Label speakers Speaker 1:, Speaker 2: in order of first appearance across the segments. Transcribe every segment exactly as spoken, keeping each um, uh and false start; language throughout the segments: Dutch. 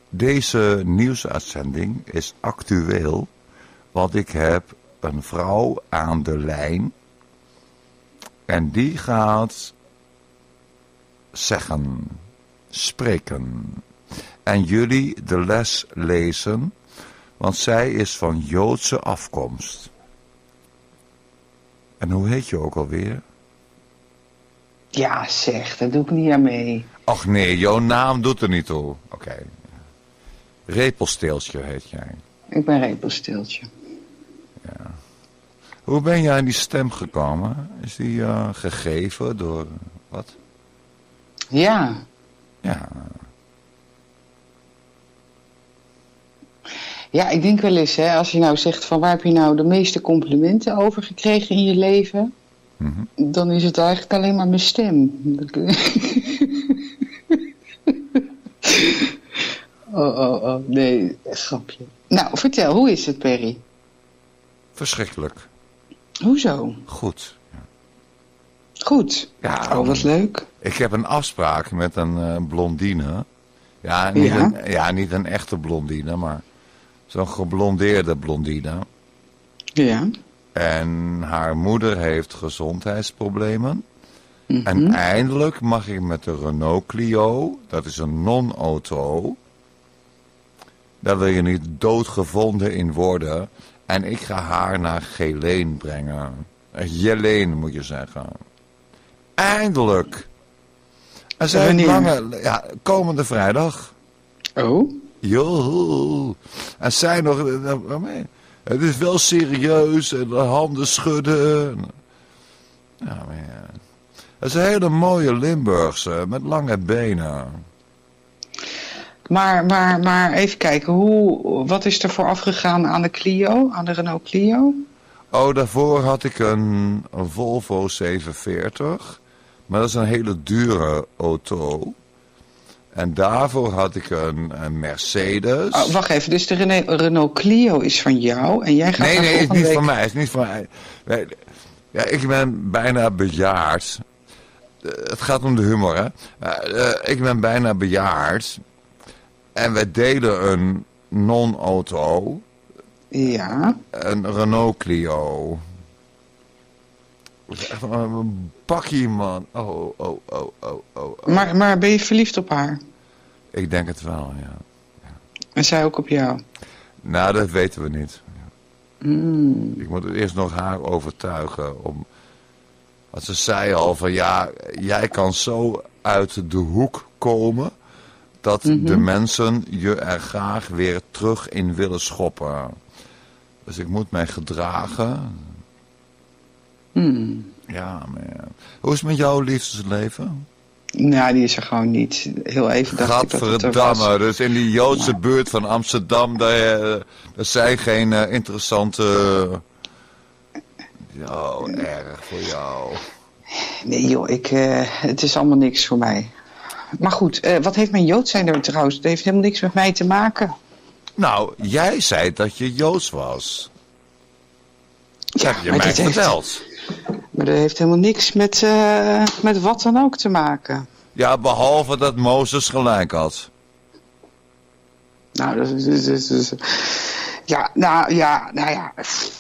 Speaker 1: Deze nieuwsuitzending is actueel, want ik heb een vrouw aan de lijn en die gaat zeggen, spreken en jullie de les lezen, want zij is van Joodse afkomst. En hoe heet je ook alweer?
Speaker 2: Ja zeg, daar doe ik niet aan mee.
Speaker 1: Ach nee, jouw naam doet er niet toe. Oké. Okay. Repelsteeltje heet jij.
Speaker 2: Ik ben Repelsteeltje.
Speaker 1: Ja. Hoe ben jij aan die stem gekomen? Is die uh, gegeven door wat?
Speaker 2: Ja.
Speaker 1: Ja.
Speaker 2: Ja, ik denk wel eens, hè, als je nou zegt van waar heb je nou de meeste complimenten over gekregen in je leven? Mm-hmm. Dan is het eigenlijk alleen maar mijn stem. oh, oh, oh, nee, grapje. Nou, vertel, hoe is het, Perry?
Speaker 1: Verschrikkelijk.
Speaker 2: Hoezo?
Speaker 1: Goed. Ja.
Speaker 2: Goed?
Speaker 1: Ja,
Speaker 2: oh, wat leuk.
Speaker 1: Ik heb een afspraak met een uh, blondine. Ja niet, ja? Een, ja, niet een echte blondine, maar zo'n geblondeerde blondine.
Speaker 2: Ja.
Speaker 1: En haar moeder heeft gezondheidsproblemen.
Speaker 2: Mm-hmm.
Speaker 1: En eindelijk mag ik met de Renault Clio, dat is een non-auto, daar wil je niet doodgevonden in worden. En ik ga haar naar Geleen brengen. Jelene moet je zeggen. Eindelijk. En zij heeft lange, ja, komende vrijdag.
Speaker 2: Oh?
Speaker 1: Jo. En zij nog, het is wel serieus en de handen schudden. Ja, maar ja. Het is een hele mooie Limburgse met lange benen.
Speaker 2: Maar, maar, maar even kijken, hoe, wat is er vooraf gegaan aan de Clio, aan de Renault Clio?
Speaker 1: Oh, daarvoor had ik een, een Volvo zevenenveertig. Maar dat is een hele dure auto. En daarvoor had ik een, een Mercedes.
Speaker 2: Oh, wacht even, dus de Renault, Renault Clio is van jou en jij gaat
Speaker 1: Nee, nee, het is niet
Speaker 2: week...
Speaker 1: van mij. Het is niet van mij. Nee, ja, ik ben bijna bejaard. Het gaat om de humor, hè. Uh, ik ben bijna bejaard. En wij delen een non-auto.
Speaker 2: Ja.
Speaker 1: Een Renault Clio. Dat is echt een bakkie, man. Oh, oh, oh, oh, oh, oh.
Speaker 2: Maar, maar ben je verliefd op haar?
Speaker 1: Ik denk het wel, ja. Ja.
Speaker 2: En zij ook op jou?
Speaker 1: Nou, dat weten we niet.
Speaker 2: Mm.
Speaker 1: Ik moet eerst nog haar overtuigen om... Want ze zei al van ja, jij kan zo uit de hoek komen dat mm-hmm. de mensen je er graag weer terug in willen schoppen. Dus ik moet mij gedragen.
Speaker 2: Mm.
Speaker 1: Ja, maar ja. Hoe is het met jouw liefdesleven?
Speaker 2: Nou, die is er gewoon niet. Heel even dacht
Speaker 1: Gadverdamme,
Speaker 2: ik dat het er was.
Speaker 1: Dus in die Joodse
Speaker 2: maar...
Speaker 1: buurt van Amsterdam, daar, daar zijn geen uh, interessante... Oh, erg voor jou.
Speaker 2: Nee joh, ik, uh, het is allemaal niks voor mij. Maar goed, uh, wat heeft mijn Jood zijn er trouwens? Het heeft helemaal niks met mij te maken.
Speaker 1: Nou, jij zei dat je Joods was. Dat
Speaker 2: ja,
Speaker 1: heb je mij verteld.
Speaker 2: Heeft, maar dat heeft helemaal niks met, uh, met wat dan ook te maken.
Speaker 1: Ja, behalve dat Mozes gelijk had.
Speaker 2: Nou, dat is... Dat is, dat is ja, nou ja, nou ja...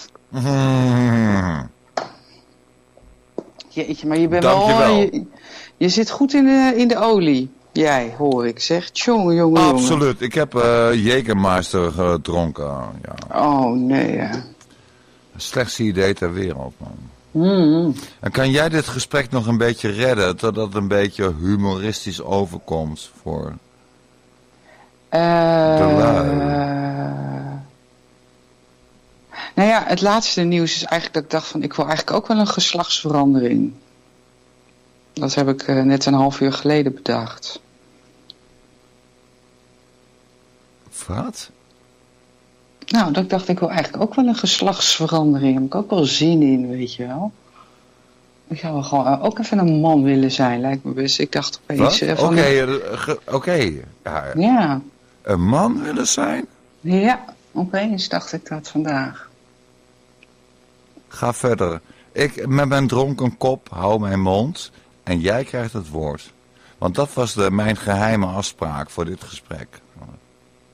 Speaker 1: Hmm.
Speaker 2: Jeetje, maar je bent wel... Je, je zit goed in de, in de olie. Jij, hoor ik, zeg. Tjonge, jonge, jonge.
Speaker 1: Absoluut. Ik heb uh, Jägermeister gedronken. Ja.
Speaker 2: Oh, nee, ja.
Speaker 1: Het slechtste idee ter wereld, man.
Speaker 2: Mm-hmm.
Speaker 1: En kan jij dit gesprek nog een beetje redden, totdat het een beetje humoristisch overkomt voor
Speaker 2: uh,
Speaker 1: de lui?
Speaker 2: Nou ja, het laatste nieuws is eigenlijk dat ik dacht van, ik wil eigenlijk ook wel een geslachtsverandering. Dat heb ik uh, net een half uur geleden bedacht.
Speaker 1: Wat?
Speaker 2: Nou, dat ik dacht, ik wil eigenlijk ook wel een geslachtsverandering. Daar heb ik ook wel zin in, weet je wel. Ik zou wel gewoon ook even een man willen zijn, lijkt me best. Ik dacht opeens...
Speaker 1: Oké,
Speaker 2: okay,
Speaker 1: oké. Okay. Ja,
Speaker 2: ja.
Speaker 1: Een man willen zijn?
Speaker 2: Ja, opeens dacht ik dat vandaag.
Speaker 1: Ga verder. Ik met mijn dronken kop hou mijn mond en jij krijgt het woord. Want dat was de, mijn geheime afspraak voor dit gesprek.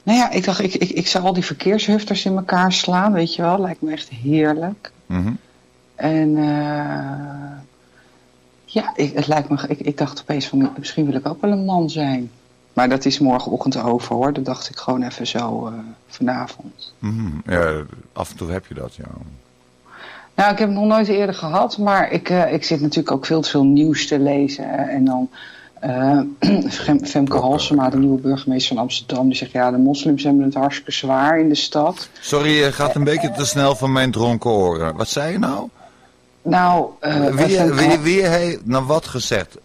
Speaker 2: Nou ja, ik dacht, ik, ik, ik zou al die verkeershufters in elkaar slaan, weet je wel. Lijkt me echt heerlijk.
Speaker 1: Mm-hmm.
Speaker 2: En uh, ja, ik, het lijkt me, ik, ik dacht opeens van, misschien wil ik ook wel een man zijn. Maar dat is morgenochtend over hoor. Dat dacht ik gewoon even zo uh, vanavond.
Speaker 1: Mm-hmm. Ja, af en toe heb je dat, ja.
Speaker 2: Nou, ik heb het nog nooit eerder gehad. Maar ik, uh, ik zit natuurlijk ook veel te veel nieuws te lezen. En dan uh, Femke Halsema, de nieuwe burgemeester van Amsterdam. Die zegt, ja, de moslims hebben het hartstikke zwaar in de stad.
Speaker 1: Sorry, je gaat een uh, beetje te snel van mijn dronken oren. Wat zei je nou?
Speaker 2: Nou, uh,
Speaker 1: wie, Femke... wie, wie heeft nou wat gezegd?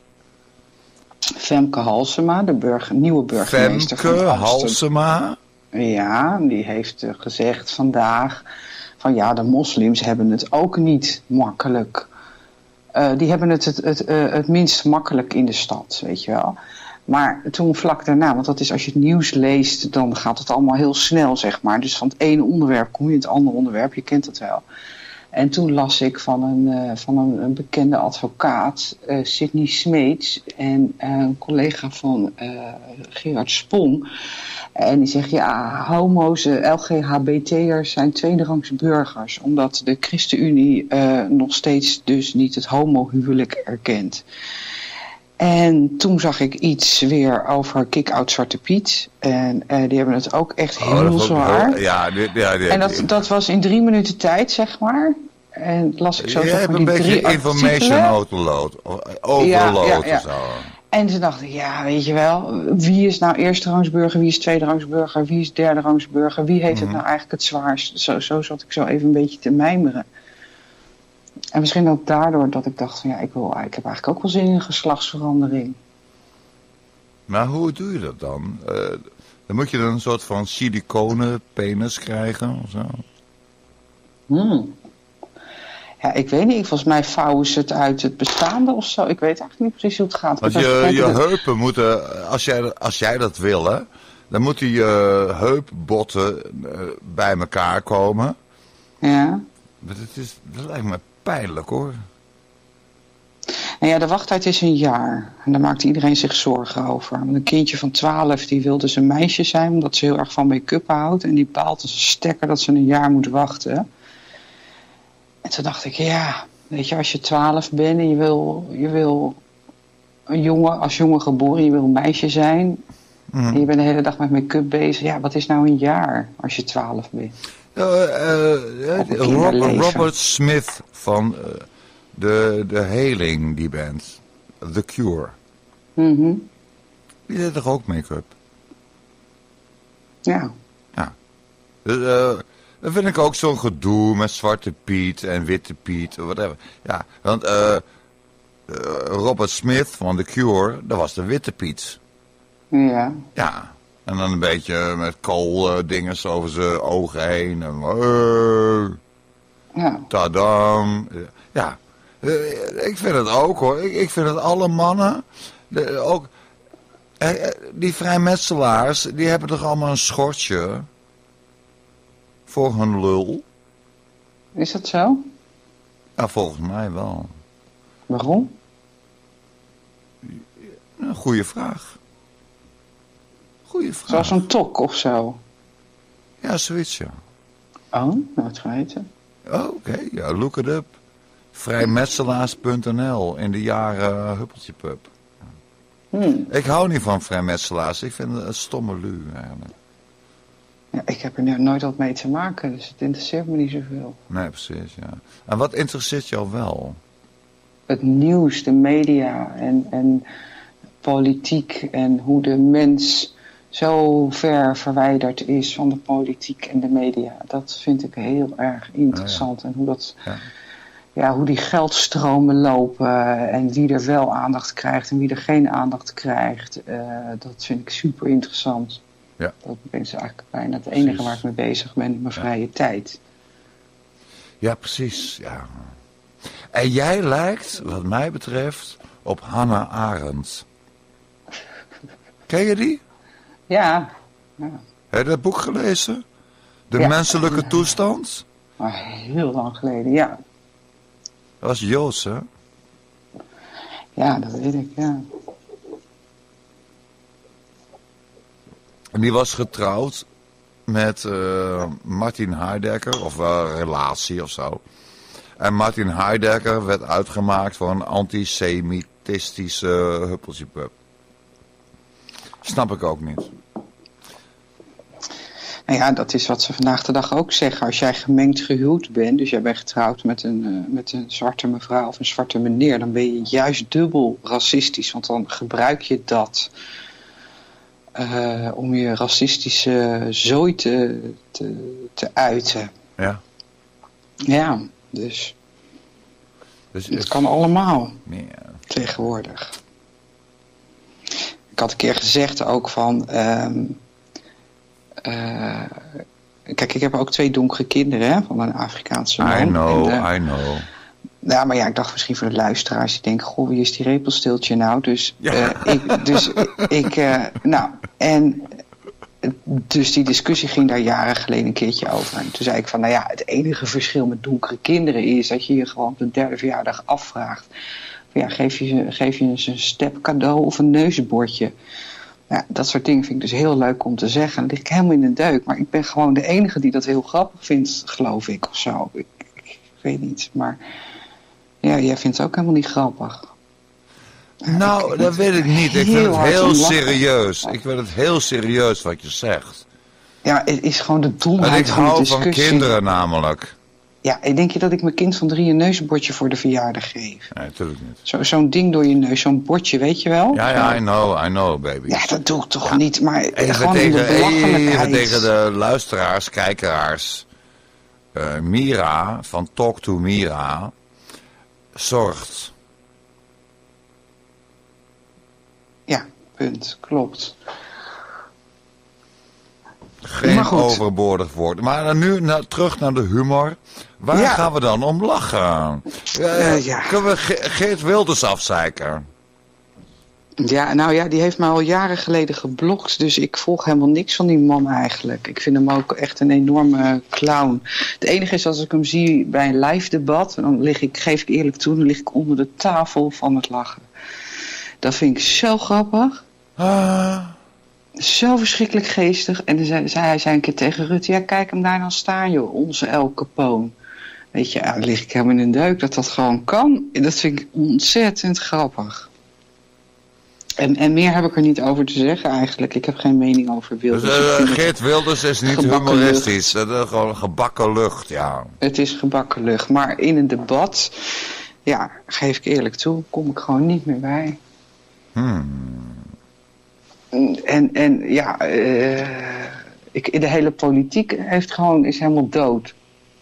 Speaker 2: Femke Halsema, de burger, nieuwe burgemeester
Speaker 1: Femke
Speaker 2: van Amsterdam.
Speaker 1: Halsema?
Speaker 2: Ja, die heeft uh, gezegd vandaag van ja, de moslims hebben het ook niet makkelijk. Uh, die hebben het het, het, uh, het minst makkelijk in de stad, weet je wel. Maar toen vlak daarna, want dat is als je het nieuws leest, dan gaat het allemaal heel snel, zeg maar. Dus van het ene onderwerp kom je in het andere onderwerp, je kent het wel. En toen las ik van een, uh, van een, een bekende advocaat, uh, Sidney Smeets, en uh, een collega van uh, Gerard Spong. En die zegt, ja, homo's, uh, L G H B T'ers zijn tweederangs burgers, omdat de ChristenUnie uh, nog steeds dus niet het homohuwelijk erkent. En toen zag ik iets weer over Kick-Out Zwarte Piet. En uh, die hebben het ook echt heel oh, zwaar. Heel,
Speaker 1: ja, die, ja, die,
Speaker 2: en dat, dat was in drie minuten tijd, zeg maar. En las ik zo.
Speaker 1: Je
Speaker 2: zeg
Speaker 1: hebt
Speaker 2: maar,
Speaker 1: een
Speaker 2: die
Speaker 1: beetje
Speaker 2: drie
Speaker 1: information overload. Overload ja, ja, ja.
Speaker 2: Zo. En toen dacht ik, ja, weet je wel, wie is nou eersterangsburger, wie is tweederangsburger, wie is derderangsburger, wie heeft mm-hmm. het nou eigenlijk het zwaarst? Zo, zo zat ik zo even een beetje te mijmeren. En misschien ook daardoor dat ik dacht van ja, ik, wil, ik heb eigenlijk ook wel zin in een geslachtsverandering.
Speaker 1: Maar hoe doe je dat dan? Uh, dan moet je dan een soort van siliconen penis krijgen of zo?
Speaker 2: Hmm. Ja, ik weet niet. Volgens mij vouwen ze het uit het bestaande of zo. Ik weet eigenlijk niet precies hoe het gaat.
Speaker 1: Want je, je heupen moeten, als jij, als jij dat wil, hè, dan moeten je heupbotten uh, bij elkaar komen.
Speaker 2: Ja.
Speaker 1: Maar het is, dat lijkt me pijnlijk hoor.
Speaker 2: Nou ja, de wachttijd is een jaar. En daar maakt iedereen zich zorgen over. Want een kindje van twaalf, die wil dus een meisje zijn, omdat ze heel erg van make-up houdt. En die bepaalt als een stekker dat ze een jaar moet wachten. En toen dacht ik, ja, weet je, als je twaalf bent en je wil, je wil een jongen, als jongen geboren, je wil een meisje zijn. Mm. En je bent de hele dag met make-up bezig. Ja, wat is nou een jaar als je twaalf bent?
Speaker 1: Uh, uh, uh, Robert, Robert Smith van uh, de, de Healing, die band. The Cure.
Speaker 2: Mm-hmm.
Speaker 1: Die deed toch ook make-up?
Speaker 2: Ja.
Speaker 1: Ja. Dus, uh, dat vind ik ook zo'n gedoe met Zwarte Piet en Witte Piet, whatever. Ja, want uh, uh, Robert Smith van The Cure, dat was de Witte Piet.
Speaker 2: Ja.
Speaker 1: Ja. En dan een beetje met kool uh, dingen over zijn ogen heen. En, uh,
Speaker 2: ja.
Speaker 1: Tadam. Ja. Uh, ik vind het ook hoor. Ik, ik vind het alle mannen. De, ook, uh, die vrijmetselaars, die hebben toch allemaal een schortje. Voor hun lul.
Speaker 2: Is dat zo?
Speaker 1: Ja, volgens mij wel.
Speaker 2: Waarom?
Speaker 1: Een goede vraag. Goeie vraag.
Speaker 2: Zoals een tok of zo?
Speaker 1: Ja, zoiets ja.
Speaker 2: Oh, nooit geweten.
Speaker 1: Oh, oké, okay. Ja, look it up. Vrijmetselaars punt n l in de jaren uh, Huppeltje Pup.
Speaker 2: Hmm.
Speaker 1: Ik hou niet van vrijmetselaars. Ik vind het een stomme lu eigenlijk.
Speaker 2: Ja, ik heb er nooit wat mee te maken, dus het interesseert me niet zoveel.
Speaker 1: Nee, precies, ja. En wat interesseert jou wel?
Speaker 2: Het nieuws, de media en, en politiek en hoe de mens zo ver verwijderd is van de politiek en de media. Dat vind ik heel erg interessant. Oh ja. En hoe dat, ja. Ja, hoe die geldstromen lopen en wie er wel aandacht krijgt en wie er geen aandacht krijgt. Uh, dat vind ik super interessant.
Speaker 1: Ja.
Speaker 2: Dat is eigenlijk bijna het enige precies. Waar ik mee bezig ben in mijn ja. vrije tijd.
Speaker 1: Ja, precies. Ja. En jij lijkt, wat mij betreft, op Hannah Arendt. Ken je die?
Speaker 2: Ja. ja.
Speaker 1: Heb je dat boek gelezen? De ja. menselijke ja. toestand?
Speaker 2: Maar heel lang geleden, ja.
Speaker 1: Dat was Joods, hè?
Speaker 2: Ja, dat weet ik, ja.
Speaker 1: En die was getrouwd met uh, Martin Heidegger, of wel uh, relatie of zo. En Martin Heidegger werd uitgemaakt voor een antisemitistische huppeltjepup. Snap ik ook niet.
Speaker 2: Nou ja, dat is wat ze vandaag de dag ook zeggen. Als jij gemengd gehuwd bent, dus jij bent getrouwd met een, uh, met een zwarte mevrouw of een zwarte meneer, dan ben je juist dubbel racistisch. Want dan gebruik je dat uh, om je racistische zooi te, te, te uiten.
Speaker 1: Ja.
Speaker 2: Ja, dus,
Speaker 1: dus
Speaker 2: het kan allemaal
Speaker 1: ja.
Speaker 2: tegenwoordig. Ik had een keer gezegd ook van... Um, Uh, kijk, ik heb ook twee donkere kinderen, hè, van een Afrikaanse man.
Speaker 1: I know,
Speaker 2: en, uh,
Speaker 1: I know.
Speaker 2: Ja, maar ja, ik dacht misschien voor de luisteraars die denken, goh, wie is die repelsteeltje nou? Dus ja. uh, ik, dus ik, uh, nou, en dus die discussie ging daar jaren geleden een keertje over. En toen zei ik van, nou ja, het enige verschil met donkere kinderen is dat je je gewoon op de derde verjaardag afvraagt. Van, ja, geef je, geef je eens een step cadeau of een neusbordje? Ja, dat soort dingen vind ik dus heel leuk om te zeggen. Dan lig ik helemaal in de deuk. Maar ik ben gewoon de enige die dat heel grappig vindt, geloof ik, of zo. Ik, ik, ik weet niet, maar... Ja, jij vindt het ook helemaal niet grappig.
Speaker 1: Nou,
Speaker 2: ik,
Speaker 1: dat weet ik niet. Ik vind het heel serieus. Ik vind het heel serieus wat je zegt.
Speaker 2: Ja, het is gewoon de domheid
Speaker 1: en ik
Speaker 2: van de
Speaker 1: hou
Speaker 2: discussie.
Speaker 1: van kinderen namelijk.
Speaker 2: Ja, denk je dat ik mijn kind van drie een neusbordje voor de verjaardag geef?
Speaker 1: Nee, natuurlijk niet.
Speaker 2: Zo, zo'n ding door je neus, zo'n bordje, weet je wel?
Speaker 1: Ja, ja, I know, I know, baby.
Speaker 2: Ja, dat doe ik toch ja. niet, maar
Speaker 1: even
Speaker 2: gewoon
Speaker 1: tegen,
Speaker 2: in de belachelijkheid.
Speaker 1: Even tegen de luisteraars, kijkeraars. Uh, Mira, van Talk to Mira, zorgt.
Speaker 2: Ja, punt, klopt.
Speaker 1: Geen overbodig woord. Maar dan nu na, terug naar de humor. Waar ja. gaan we dan om lachen? Uh, uh, ja. Kunnen we Ge- Geert Wilders afzeiken?
Speaker 2: Ja, nou ja, die heeft mij al jaren geleden geblokt. Dus ik volg helemaal niks van die man eigenlijk. Ik vind hem ook echt een enorme clown. Het enige is als ik hem zie bij een live debat, dan lig ik, geef ik eerlijk toe, dan lig ik onder de tafel van het lachen. Dat vind ik zo grappig.
Speaker 1: Ah.
Speaker 2: Zo verschrikkelijk geestig. En dan zei, zei hij zei een keer tegen Rutte, ja, kijk hem daar dan staan, joh, onze El Capone. Weet je, ja, dan lig ik helemaal in een deuk dat dat gewoon kan. Dat vind ik ontzettend grappig. En, en meer heb ik er niet over te zeggen eigenlijk. Ik heb geen mening over Wilders.
Speaker 1: Dus, uh, Geert Wilders is niet humoristisch. Dat is gewoon gebakken lucht, ja. Het
Speaker 2: is gebakken lucht. Maar in een debat, ja, geef ik eerlijk toe, kom ik gewoon niet meer bij.
Speaker 1: Hmm.
Speaker 2: En, en ja, uh, ik, de hele politiek heeft gewoon, is helemaal dood.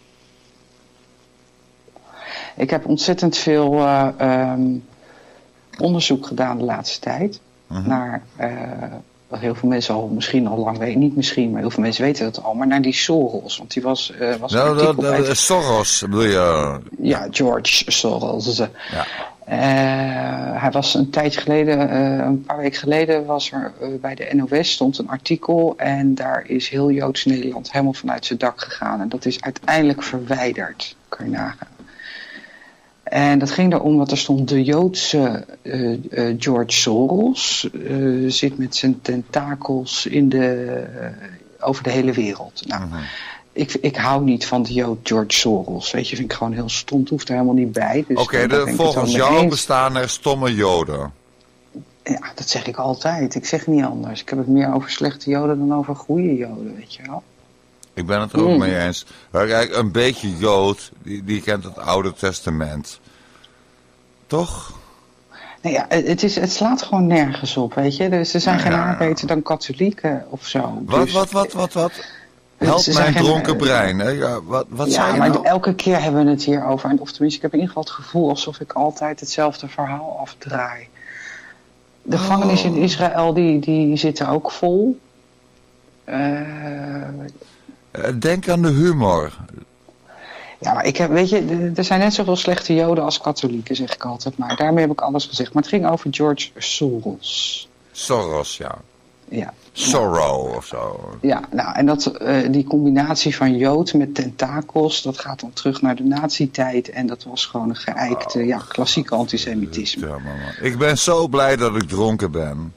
Speaker 2: Ik heb ontzettend veel uh, um, onderzoek gedaan de laatste tijd. Uh-huh. Naar, uh, wat heel veel mensen al misschien al lang weten. Niet misschien, maar heel veel mensen weten dat al. Maar naar die Soros. Want die was... Uh, was
Speaker 1: nou, dat, dat, uit... Soros bedoel je?
Speaker 2: Ja, George Soros. Ja. Uh, hij was een tijdje geleden, uh, een paar weken geleden, was er uh, bij de N O S stond een artikel. En daar is heel Joods Nederland helemaal vanuit zijn dak gegaan. En dat is uiteindelijk verwijderd. Kun je nagaan. En dat ging erom dat er stond de Joodse uh, uh, George Soros uh, zit met zijn tentakels in de, uh, over de hele wereld. Nou, uh-huh. ik, ik hou niet van de Jood George Soros. Weet je, vind ik gewoon heel stom. Het hoeft er helemaal niet bij. Dus
Speaker 1: Oké, okay, volgens jou eens. Bestaan er stomme Joden?
Speaker 2: Ja, dat zeg ik altijd. Ik zeg niet anders. Ik heb het meer over slechte Joden dan over goede Joden, weet je wel.
Speaker 1: Ik ben het er ook mm. mee eens. Kijk, een beetje Jood, die, die kent het Oude Testament. Toch?
Speaker 2: Nee, ja, het, is, het slaat gewoon nergens op, weet je. Dus er zijn ja, geen haar beter dan katholieken of zo.
Speaker 1: Wat,
Speaker 2: dus,
Speaker 1: wat, wat, wat, wat? Help dus mijn dronken geen, brein, hè? Ja, wat wat
Speaker 2: ja,
Speaker 1: zei je
Speaker 2: maar
Speaker 1: nou?
Speaker 2: Elke keer hebben we het hier over. Of tenminste, ik heb in ieder geval het gevoel alsof ik altijd hetzelfde verhaal afdraai. De oh. gevangenissen in Israël, die, die zitten ook vol. Uh,
Speaker 1: Denk aan de humor.
Speaker 2: Ja, maar ik heb, weet je, er zijn net zoveel slechte Joden als katholieken, zeg ik altijd. Maar daarmee heb ik alles gezegd. Maar het ging over George Soros.
Speaker 1: Soros, ja.
Speaker 2: Ja.
Speaker 1: Sorrow
Speaker 2: nou,
Speaker 1: of zo.
Speaker 2: Ja, nou, en dat, uh, die combinatie van Jood met tentakels, dat gaat dan terug naar de nazi-tijd. En dat was gewoon een geëikte, oh, ja, klassieke antisemitisme.
Speaker 1: Ja, ik ben zo blij dat ik dronken ben.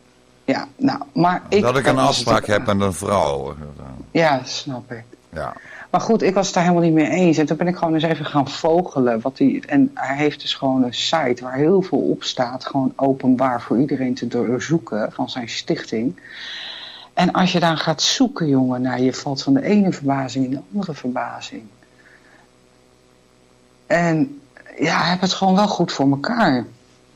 Speaker 2: Ja, nou, maar ik...
Speaker 1: Dat ik een
Speaker 2: was
Speaker 1: afspraak
Speaker 2: natuurlijk-
Speaker 1: heb met een vrouw.
Speaker 2: Ja, snap ik.
Speaker 1: Ja.
Speaker 2: Maar goed, ik was het daar helemaal niet mee eens. En toen ben ik gewoon eens even gaan vogelen. Wat die, en hij heeft dus gewoon een site waar heel veel op staat. Gewoon openbaar voor iedereen te doorzoeken van zijn stichting. En als je dan gaat zoeken, jongen, nou, je valt van de ene verbazing in de andere verbazing. En ja, hij heeft het gewoon wel goed voor elkaar.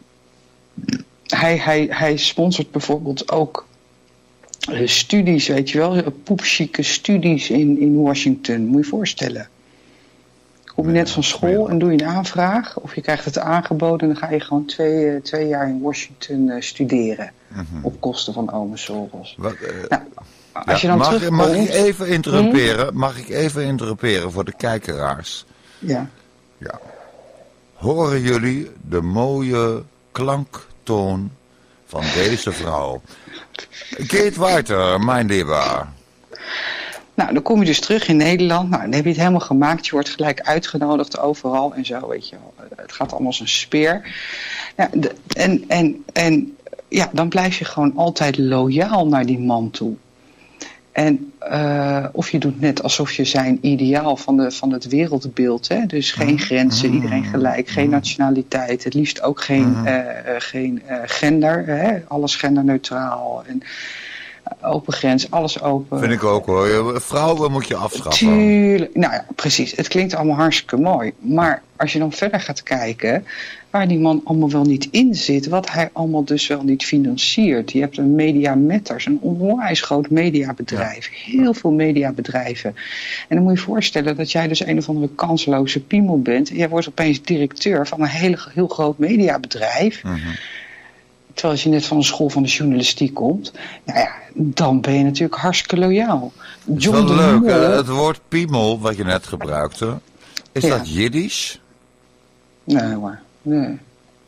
Speaker 2: Hij, hij, hij sponsort bijvoorbeeld ook uh, studies, weet je wel, poepchique studies in, in Washington. Moet je je voorstellen. Kom je net van school en doe je een aanvraag, of je krijgt het aangeboden en dan ga je gewoon twee, uh, twee jaar in Washington uh, studeren. Mm-hmm. Op kosten van ome Soros. Wat, uh, nou, als je dan
Speaker 1: mag,
Speaker 2: terugkomt...
Speaker 1: mag ik even interrumperen? Hmm? Mag ik even interrumperen voor de kijkeraars?
Speaker 2: Ja.
Speaker 1: Ja. Horen jullie de mooie klanktoon van deze vrouw? Kate Walter, mijn lieber.
Speaker 2: Nou, dan kom je dus terug in Nederland. Nou, dan heb je het helemaal gemaakt. Je wordt gelijk uitgenodigd overal en zo, weet je wel. Het gaat allemaal als een speer. Ja, de, en, en, en ja, dan blijf je gewoon altijd loyaal naar die man toe. En uh, of je doet net alsof je zijn ideaal van, de, van het wereldbeeld, hè? Dus geen grenzen, iedereen gelijk, geen nationaliteit, het liefst ook geen, uh, uh, geen uh, gender, hè? Alles genderneutraal en uh, open grens, alles open.
Speaker 1: Vind ik ook hoor, vrouwen moet je afschaffen.
Speaker 2: Tuurlijk, nou ja, precies, het klinkt allemaal hartstikke mooi, maar als je dan verder gaat kijken waar die man allemaal wel niet in zit, wat hij allemaal dus wel niet financiert. Je hebt een Media Matters, een onwijs groot mediabedrijf. Ja. Heel veel mediabedrijven. En dan moet je je voorstellen dat jij dus een of andere kansloze piemel bent. En jij wordt opeens directeur van een hele, heel groot mediabedrijf. Mm-hmm. Terwijl als je net van een school van de journalistiek komt. Nou ja, dan ben je natuurlijk hartstikke loyaal.
Speaker 1: Het is wel leuk, Mol, het woord piemel wat je net gebruikte. Is ja. dat Jiddisch?
Speaker 2: Nee hoor. Nee.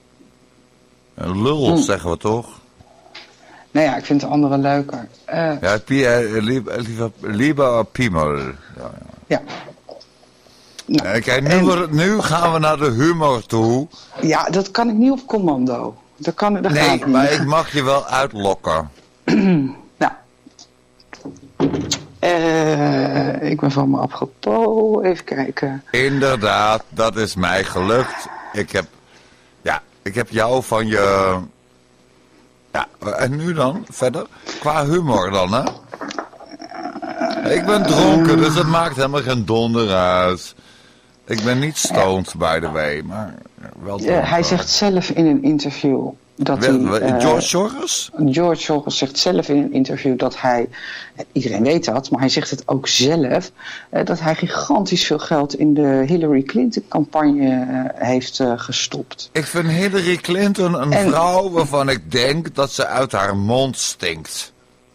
Speaker 1: Een lul, hm. zeggen we toch?
Speaker 2: Nou ja, ik vind de andere leuker. Uh,
Speaker 1: ja, lieber, lieber, lieber piemel. Ja. ja.
Speaker 2: ja.
Speaker 1: Nou, uh, kijk, nu, en, we, nu gaan we naar de humor toe.
Speaker 2: Ja, dat kan ik niet op commando. Dat kan, dat
Speaker 1: nee,
Speaker 2: gaat
Speaker 1: maar
Speaker 2: niet.
Speaker 1: ik mag je wel uitlokken.
Speaker 2: nou. Uh, ik ben van me apropos. Even kijken.
Speaker 1: Inderdaad, dat is mij gelukt. Ik heb... Ja, ik heb jou van je... Ja, en nu dan? Verder? Qua humor dan, hè? Ik ben dronken, dus het maakt helemaal geen donder uit. Ik ben niet stoned, by the way, maar wel dronken.
Speaker 2: Ja, hij zegt zelf in een interview... Dat
Speaker 1: Wel,
Speaker 2: hij, uh,
Speaker 1: George Soros?
Speaker 2: George Soros zegt zelf in een interview dat hij, iedereen weet dat, maar hij zegt het ook zelf, uh, dat hij gigantisch veel geld in de Hillary Clinton campagne uh, heeft uh, gestopt.
Speaker 1: Ik vind Hillary Clinton een en, vrouw waarvan ik denk dat ze uit haar mond stinkt.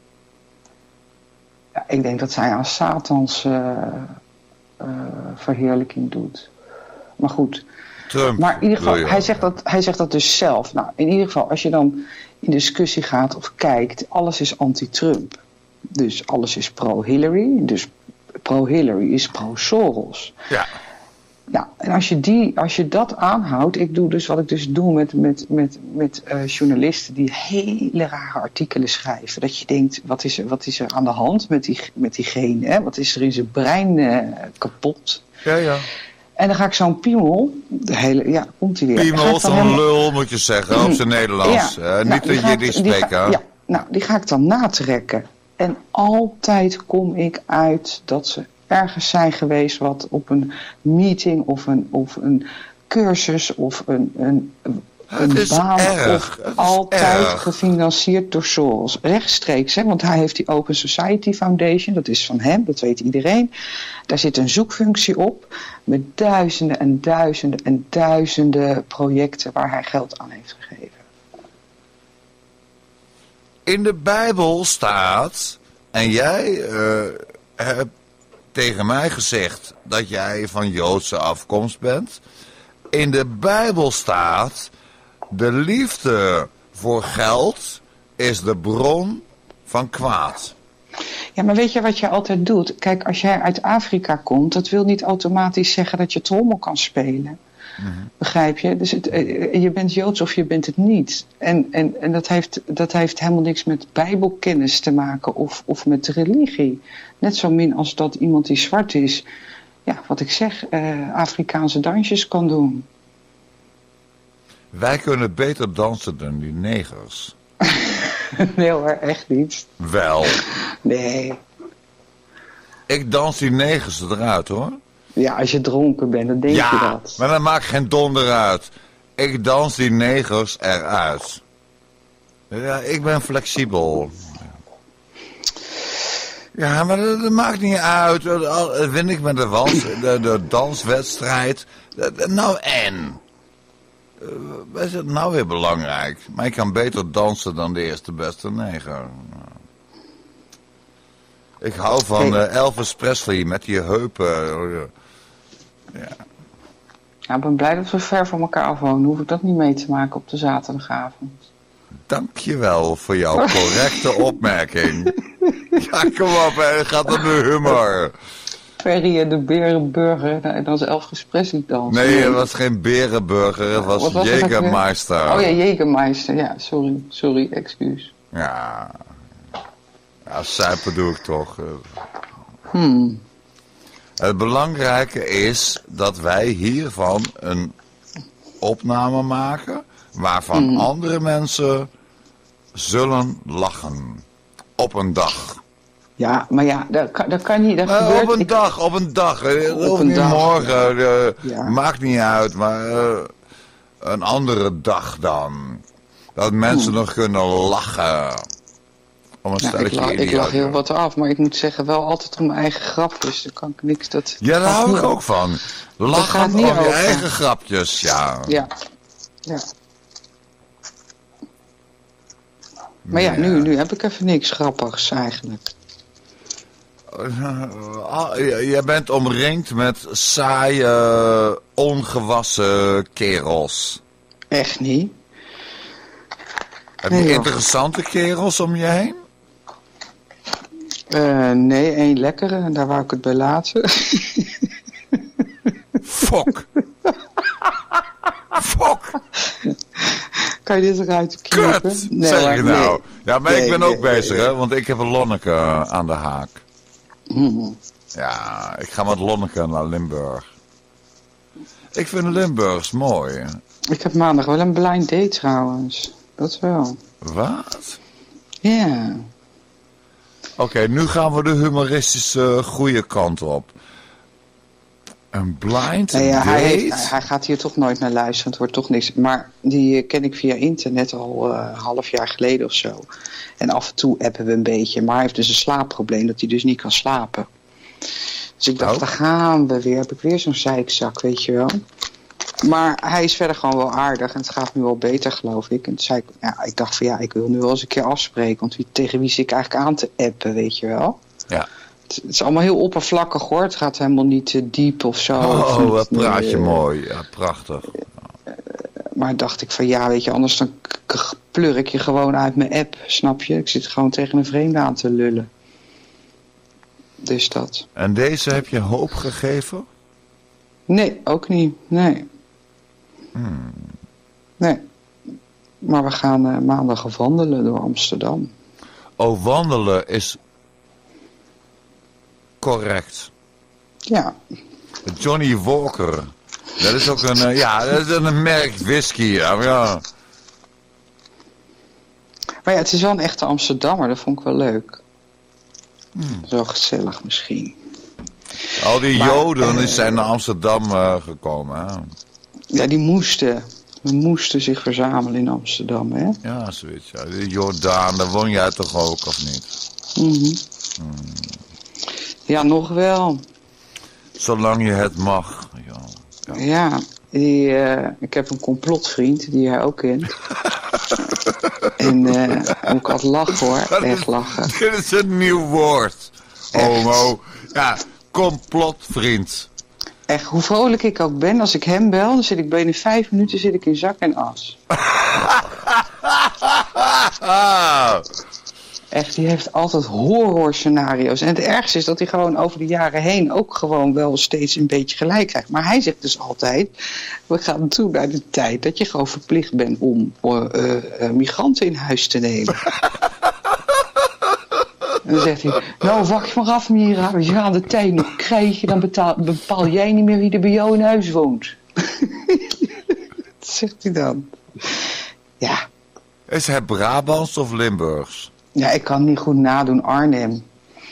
Speaker 2: Ja, ik denk dat zij aan Satans uh, uh, verheerlijking doet. Maar goed...
Speaker 1: Trump,
Speaker 2: maar in ieder geval, hij zegt, dat, hij zegt dat dus zelf. Nou, in ieder geval, als je dan in discussie gaat of kijkt, alles is anti-Trump. Dus alles is pro-Hillary. Dus pro-Hillary is pro-Soros.
Speaker 1: Ja.
Speaker 2: Nou, en als je, die, als je dat aanhoudt, ik doe dus wat ik dus doe met, met, met, met uh, journalisten die hele rare artikelen schrijven. Dat je denkt, wat is er, wat is er aan de hand met, die, met diegene? Hè? Wat is er in zijn brein uh, kapot?
Speaker 1: Ja, ja.
Speaker 2: En dan ga ik zo'n piemel, de hele, ja, komt hij weer.
Speaker 1: Piemel, zo'n helemaal... lul moet je zeggen, op zijn Nederlands.
Speaker 2: Ja,
Speaker 1: uh,
Speaker 2: nou,
Speaker 1: niet dat je die spreken.
Speaker 2: Ja, nou, die ga ik dan natrekken. En altijd kom ik uit dat ze ergens zijn geweest wat op een meeting of een, of een cursus of een, een, een baan
Speaker 1: erg.
Speaker 2: of altijd
Speaker 1: erg.
Speaker 2: gefinancierd door Soros. Rechtstreeks, hè, want hij heeft die Open Society Foundation, dat is van hem, dat weet iedereen. Daar zit een zoekfunctie op met duizenden en duizenden en duizenden projecten waar hij geld aan heeft gegeven.
Speaker 1: In de Bijbel staat, en jij uh, hebt tegen mij gezegd dat jij van Joodse afkomst bent. In de Bijbel staat, de liefde voor geld is de bron van kwaad.
Speaker 2: Ja, maar weet je wat je altijd doet? Kijk, als jij uit Afrika komt, dat wil niet automatisch zeggen dat je trommel kan spelen.
Speaker 1: Mm-hmm.
Speaker 2: Begrijp je? Dus het, je bent Joods of je bent het niet. En, en, en dat, heeft, dat heeft helemaal niks met bijbelkennis te maken of, of met religie. Net zo min als dat iemand die zwart is, ja, wat ik zeg, uh, Afrikaanse dansjes kan doen.
Speaker 1: Wij kunnen beter dansen dan die negers.
Speaker 2: Nee hoor, echt niet.
Speaker 1: Wel.
Speaker 2: Nee.
Speaker 1: Ik dans die negers eruit hoor.
Speaker 2: Ja, als je dronken bent, dan denk
Speaker 1: ja,
Speaker 2: je dat.
Speaker 1: Maar dat maakt geen donder uit. Ik dans die negers eruit. Ja, ik ben flexibel. Ja, maar dat, dat maakt niet uit. Al win ik met de, wans, de, de danswedstrijd. Nou en? Wat is het nou weer belangrijk? Maar ik kan beter dansen dan de eerste beste neger. Ik hou van uh, Elvis Presley met die heupen. Ja.
Speaker 2: Ja, ik ben blij dat we ver van elkaar afwonen. Hoef ik dat niet mee te maken op de zaterdagavond.
Speaker 1: Dankjewel voor jouw correcte opmerking. Ja, kom op, het gaat om de humor.
Speaker 2: Ferry en de Berenburger en dan is Elvis Presley dansen.
Speaker 1: Nee, het was geen Berenburger, het was, was Jägermeister.
Speaker 2: Oh ja, Jägermeister. Ja, sorry, sorry, excuus.
Speaker 1: Ja, ja, suipen doe ik toch.
Speaker 2: Hmm.
Speaker 1: Het belangrijke is dat wij hiervan een opname maken waarvan hmm. andere mensen zullen lachen. Op een dag.
Speaker 2: Ja, maar ja, dat kan, dat kan niet. Dat
Speaker 1: uh,
Speaker 2: gebeurt,
Speaker 1: op een
Speaker 2: ik...
Speaker 1: dag, op een dag.
Speaker 2: Op
Speaker 1: of
Speaker 2: een
Speaker 1: niet
Speaker 2: dag,
Speaker 1: morgen,
Speaker 2: ja.
Speaker 1: Uh,
Speaker 2: Ja.
Speaker 1: Maakt niet uit, maar uh, een andere dag dan. Dat mensen hmm. nog kunnen lachen. Om een
Speaker 2: ja, ik, lach, ik lach heel wat af, maar ik moet zeggen wel altijd om mijn eigen grapjes. Dan kan ik niks dat...
Speaker 1: Ja, daar hou ik ook van. Lachen om je over. eigen grapjes, ja.
Speaker 2: Ja, ja. Maar ja, ja, nu, nu heb ik even niks grappigs eigenlijk.
Speaker 1: Jij bent omringd met saaie, ongewassen kerels.
Speaker 2: Echt niet.
Speaker 1: Heb je nee, interessante joh. kerels om je heen?
Speaker 2: Uh, nee, één lekkere en daar wou ik het bij laten.
Speaker 1: Fok. Fok.
Speaker 2: Kan je dit eruit knippen?
Speaker 1: Kut, nee, zeg je nou. Nee. Ja, maar nee, ik ben ook nee, bezig, nee. hè, want ik heb een Lonneke aan de haak.
Speaker 2: Mm.
Speaker 1: Ja, ik ga met Lonneke naar Limburg. Ik vind Limburgs mooi.
Speaker 2: Ik heb maandag wel een blind date trouwens. Dat wel.
Speaker 1: Wat?
Speaker 2: Ja. Yeah.
Speaker 1: Oké, okay, nu gaan we de humoristische goede kant op. Een blind
Speaker 2: nou ja,
Speaker 1: date?
Speaker 2: Hij, heeft, hij gaat hier toch nooit naar luisteren, het wordt toch niks. Maar die ken ik via internet al uh, een half jaar geleden of zo. En af en toe appen we een beetje. Maar hij heeft dus een slaapprobleem, dat hij dus niet kan slapen. Dus ik dacht, oh. daar gaan we weer. Heb ik weer zo'n zeikzak, weet je wel. Maar hij is verder gewoon wel aardig en het gaat nu al beter, geloof ik. En toen zei ik, ja, ik dacht van ja, ik wil nu wel eens een keer afspreken. Want wie, tegen wie zit ik eigenlijk aan te appen, weet je wel.
Speaker 1: Ja.
Speaker 2: Het, het is allemaal heel oppervlakkig hoor. Het gaat helemaal niet uh, diep of zo.
Speaker 1: Oh,
Speaker 2: of
Speaker 1: wat praat je
Speaker 2: uh,
Speaker 1: mooi. Ja, prachtig.
Speaker 2: Uh, maar dacht ik van ja, weet je, anders dan k- pleur ik je gewoon uit mijn app, snap je? Ik zit gewoon tegen een vreemde aan te lullen. Dus dat.
Speaker 1: En deze heb je hoop gegeven?
Speaker 2: Nee, ook niet. Nee.
Speaker 1: Hmm.
Speaker 2: Nee. Maar we gaan uh, maandag wandelen door Amsterdam.
Speaker 1: Oh, wandelen is correct.
Speaker 2: Ja.
Speaker 1: Johnny Walker. Dat is ook een, uh, ja, dat is een merk whisky. Ja, ja.
Speaker 2: Maar ja, het is wel een echte Amsterdammer. Dat vond ik wel leuk.
Speaker 1: Hmm.
Speaker 2: Zo gezellig misschien.
Speaker 1: Al die
Speaker 2: maar,
Speaker 1: Joden
Speaker 2: uh,
Speaker 1: zijn naar Amsterdam uh, gekomen. Hè?
Speaker 2: Ja, die moesten. Die moesten zich verzamelen in Amsterdam, hè?
Speaker 1: Ja, zoiets. Ja. De Jordaan, daar woon jij toch ook, of niet?
Speaker 2: Mm-hmm.
Speaker 1: Hmm.
Speaker 2: Ja, nog wel.
Speaker 1: Zolang je het mag. Ja,
Speaker 2: ja. ja die, uh, ik heb een complotvriend die jij ook kent. En uh, ook altijd lachen hoor, dat echt lachen.
Speaker 1: Is, dit is een nieuw woord. Homo. Ja, complotvriend.
Speaker 2: Echt, hoe vrolijk ik ook ben, als ik hem bel, dan zit ik binnen vijf minuten zit ik in zak en as. Echt, die heeft altijd horrorscenario's. En het ergste is dat hij gewoon over de jaren heen ook gewoon wel steeds een beetje gelijk krijgt. Maar hij zegt dus altijd, we gaan toe naar de tijd dat je gewoon verplicht bent om uh, uh, migranten in huis te nemen. En dan zegt hij, nou wacht maar af Mira, als je aan de tijd nog krijg je, dan betaal, bepaal jij niet meer wie er bij jou in huis woont. Dat zegt hij dan. Ja.
Speaker 1: Is het Brabants of Limburgs?
Speaker 2: Ja, ik kan niet goed nadoen. Arnhem.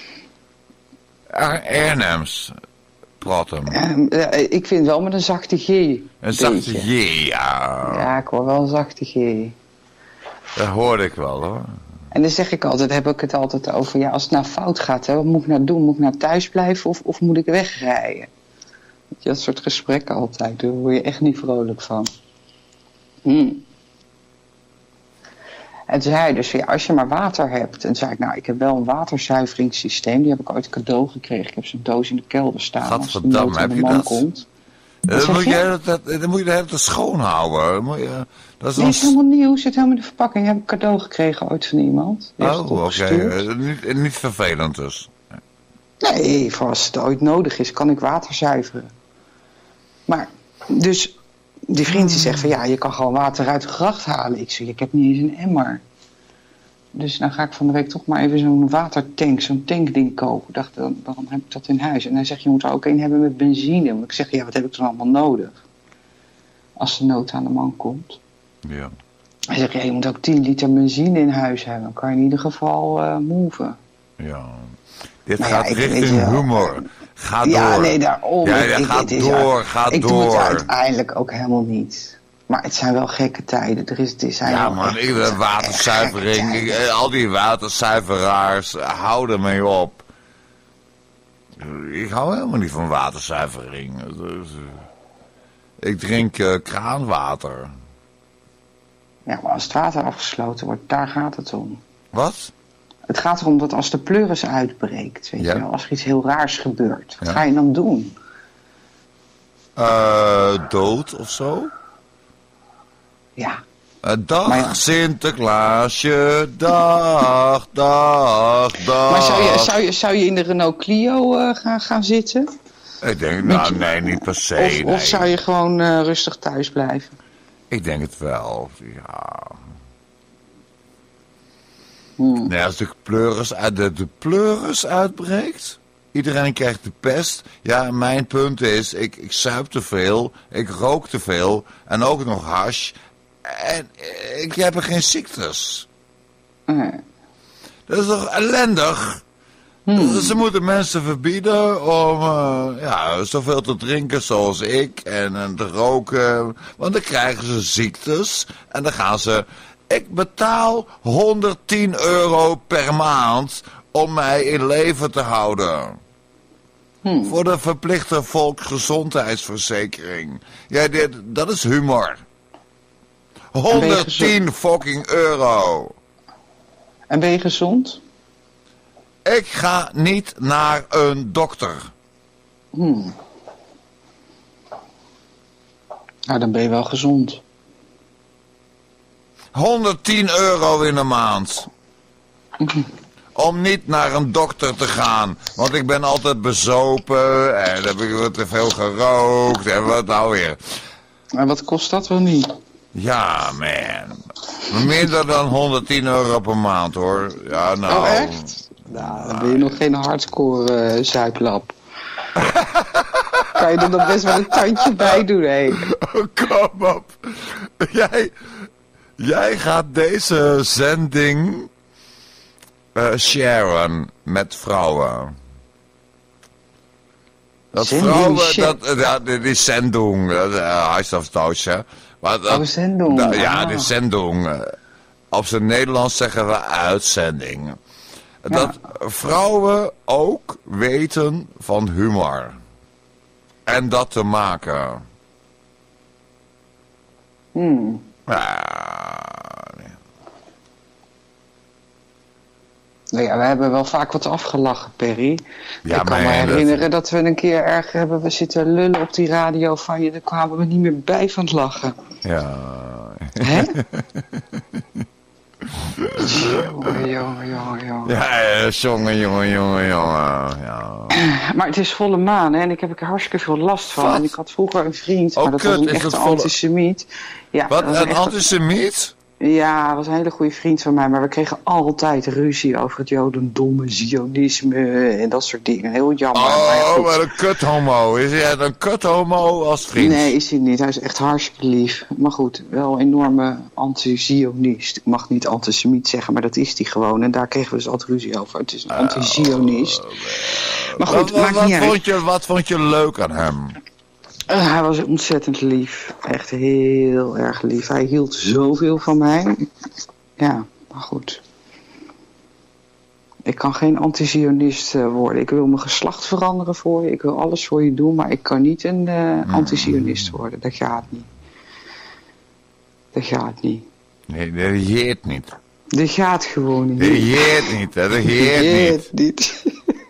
Speaker 1: Ar Arnhems. Praat hem.
Speaker 2: Um, uh, ik vind wel met een zachte G. Een
Speaker 1: zachte G, ja.
Speaker 2: Ja, ik hoor wel een zachte G.
Speaker 1: Dat hoorde ik wel, hoor.
Speaker 2: En dan zeg ik altijd, heb ik het altijd over, ja, als het nou fout gaat, hè, wat moet ik nou doen? Moet ik nou thuis blijven of, of moet ik wegrijden? Weet je, dat soort gesprekken altijd, daar word je echt niet vrolijk van. Hmm. En toen zei hij dus, ja, als je maar water hebt. En toen zei ik, nou, ik heb wel een waterzuiveringssysteem. Die heb ik ooit cadeau gekregen. Ik heb zo'n doos in de kelder staan.
Speaker 1: Gadverdamme, heb je dat?
Speaker 2: Komt.
Speaker 1: Dan moet, je dat, dan moet je de hele tijd schoonhouden. Dan moet je, dat is
Speaker 2: nee, het
Speaker 1: ons...
Speaker 2: is helemaal nieuw. Zit helemaal in de verpakking. Die heb ik cadeau gekregen ooit van iemand. Die
Speaker 1: oh, oké. Okay. Uh, niet, niet vervelend dus.
Speaker 2: Nee, voor als het ooit nodig is, kan ik water zuiveren. Maar, dus... Die vriend die zegt van ja, je kan gewoon water uit de gracht halen. Ik zeg, ik heb niet eens een emmer. Dus dan ga ik van de week toch maar even zo'n watertank, zo'n tankding kopen. Ik dacht, dan, waarom heb ik dat in huis? En hij zegt, je moet er ook een hebben met benzine. Want ik zeg, ja, wat heb ik dan allemaal nodig? Als de nood aan de man komt.
Speaker 1: Ja.
Speaker 2: Hij zegt, ja, je moet ook tien liter benzine in huis hebben. Dan kan je in ieder geval uh, moven.
Speaker 1: Ja. Dit
Speaker 2: maar
Speaker 1: gaat
Speaker 2: ja,
Speaker 1: richting humor. Ga door.
Speaker 2: Ja, nee, daarom.
Speaker 1: Ja,
Speaker 2: ik,
Speaker 1: ga
Speaker 2: ik,
Speaker 1: door,
Speaker 2: is,
Speaker 1: ga
Speaker 2: ik
Speaker 1: door.
Speaker 2: Ik doe het uiteindelijk ook helemaal niet. Maar het zijn wel gekke tijden. Er is, het zijn
Speaker 1: ja,
Speaker 2: wel
Speaker 1: man, ik de waterzuivering, ik, al die waterzuiveraars, hou ermee op. Ik hou helemaal niet van waterzuivering. Dus, ik drink uh, kraanwater.
Speaker 2: Ja, maar als het water afgesloten wordt, daar gaat het om.
Speaker 1: Wat?
Speaker 2: Het gaat erom dat als de pleuris uitbreekt, weet ja. je wel, als er iets heel raars gebeurt, wat ja. ga je dan doen?
Speaker 1: Uh, dood of zo?
Speaker 2: Ja.
Speaker 1: Uh, dag ja. Sinterklaasje, dag, dag, dag.
Speaker 2: Maar zou je, zou je, zou je in de Renault Clio uh, gaan, gaan zitten?
Speaker 1: Ik denk, nou je, nee, niet per se.
Speaker 2: Of,
Speaker 1: nee.
Speaker 2: of zou je gewoon uh, rustig thuis blijven?
Speaker 1: Ik denk het wel, ja.
Speaker 2: Hmm.
Speaker 1: Nee, als de pleuris, uit, de, de pleuris uitbreekt, iedereen krijgt de pest. Ja, mijn punt is, ik, ik zuip te veel, ik rook te veel en ook nog hash. En ik heb er geen ziektes.
Speaker 2: Nee.
Speaker 1: Dat is toch ellendig? Hmm. Ze moeten mensen verbieden om uh, ja, zoveel te drinken zoals ik en, en te roken. Want dan krijgen ze ziektes en dan gaan ze... Ik betaal honderdtien euro per maand om mij in leven te houden. Hmm. Voor de verplichte volksgezondheidsverzekering. Ja, dit, dat is humor. honderdtien fucking euro.
Speaker 2: En ben je gezond?
Speaker 1: Ik ga niet naar een dokter.
Speaker 2: Hmm. Nou, dan ben je wel gezond.
Speaker 1: honderdtien euro in de maand. Om niet naar een dokter te gaan. Want ik ben altijd bezopen. En dan heb ik te veel gerookt. En wat nou weer.
Speaker 2: En wat kost dat wel niet?
Speaker 1: Ja, man. Minder dan honderdtien euro per maand, hoor. Ja, nou.
Speaker 2: Oh, echt? Nou, dan ben je nog geen hardcore uh, zuiplap. Kan je er nog best wel een tandje bij doen, hé.
Speaker 1: Oh, kom op. Jij... Jij gaat deze zending uh, sharen met vrouwen. Dat
Speaker 2: zending
Speaker 1: vrouwen, dat, uh, die, die zending, dat uh, heißt auf Deutsch, hè. Maar dat,
Speaker 2: oh, zending.
Speaker 1: Da, ja, die zending. Uh, op zijn Nederlands zeggen we uitzending. Ja. Dat vrouwen ook weten van humor. En dat te maken.
Speaker 2: Hmm.
Speaker 1: Ja, nee.
Speaker 2: Nou ja, we hebben wel vaak wat afgelachen, Perry.
Speaker 1: Ja,
Speaker 2: ik kan me herinneren dat... dat we een keer erg hebben we zitten lullen op die radio van je. Daar kwamen we niet meer bij van het lachen.
Speaker 1: Ja.
Speaker 2: Hè? Jongen, jongen, jongen, jongen.
Speaker 1: Ja, ja, jongen, jongen, jongen, jongen. Ja.
Speaker 2: Maar het is volle maan, hè, en ik heb er hartstikke veel last van.
Speaker 1: Wat?
Speaker 2: En ik had vroeger een vriend,
Speaker 1: Oh,
Speaker 2: maar dat
Speaker 1: kut,
Speaker 2: was een
Speaker 1: is
Speaker 2: echte
Speaker 1: het volle-
Speaker 2: antisemiet. Ja,
Speaker 1: Wat,
Speaker 2: dat was
Speaker 1: een
Speaker 2: echt-
Speaker 1: antisemiet?
Speaker 2: Ja, hij was een hele goede vriend van mij, maar we kregen altijd ruzie over het jodendom en zionisme en dat soort dingen. Heel jammer. maar ja,
Speaker 1: Oh,
Speaker 2: goed.
Speaker 1: wat een kuthomo. Is hij een kuthomo als vriend?
Speaker 2: Nee, is hij niet. Hij is echt hartstikke lief. Maar goed, wel een enorme anti-zionist. Ik mag niet antisemiet zeggen, maar dat is hij gewoon. En daar kregen we dus altijd ruzie over. Het is een anti-zionist. Maar goed,
Speaker 1: Wat, wat,
Speaker 2: maakt
Speaker 1: wat,
Speaker 2: niet uit.
Speaker 1: vond je, wat vond je leuk aan hem?
Speaker 2: Uh, hij was ontzettend lief. Echt heel erg lief. Hij hield zoveel van mij. Ja, maar goed. Ik kan geen anti-zionist uh, worden. Ik wil mijn geslacht veranderen voor je. Ik wil alles voor je doen. Maar ik kan niet een uh, anti-zionist worden. Dat gaat niet. Dat gaat niet.
Speaker 1: Nee, dat heet niet.
Speaker 2: Dat gaat gewoon niet.
Speaker 1: Dat heet niet, hè. Dat heet niet.
Speaker 2: niet.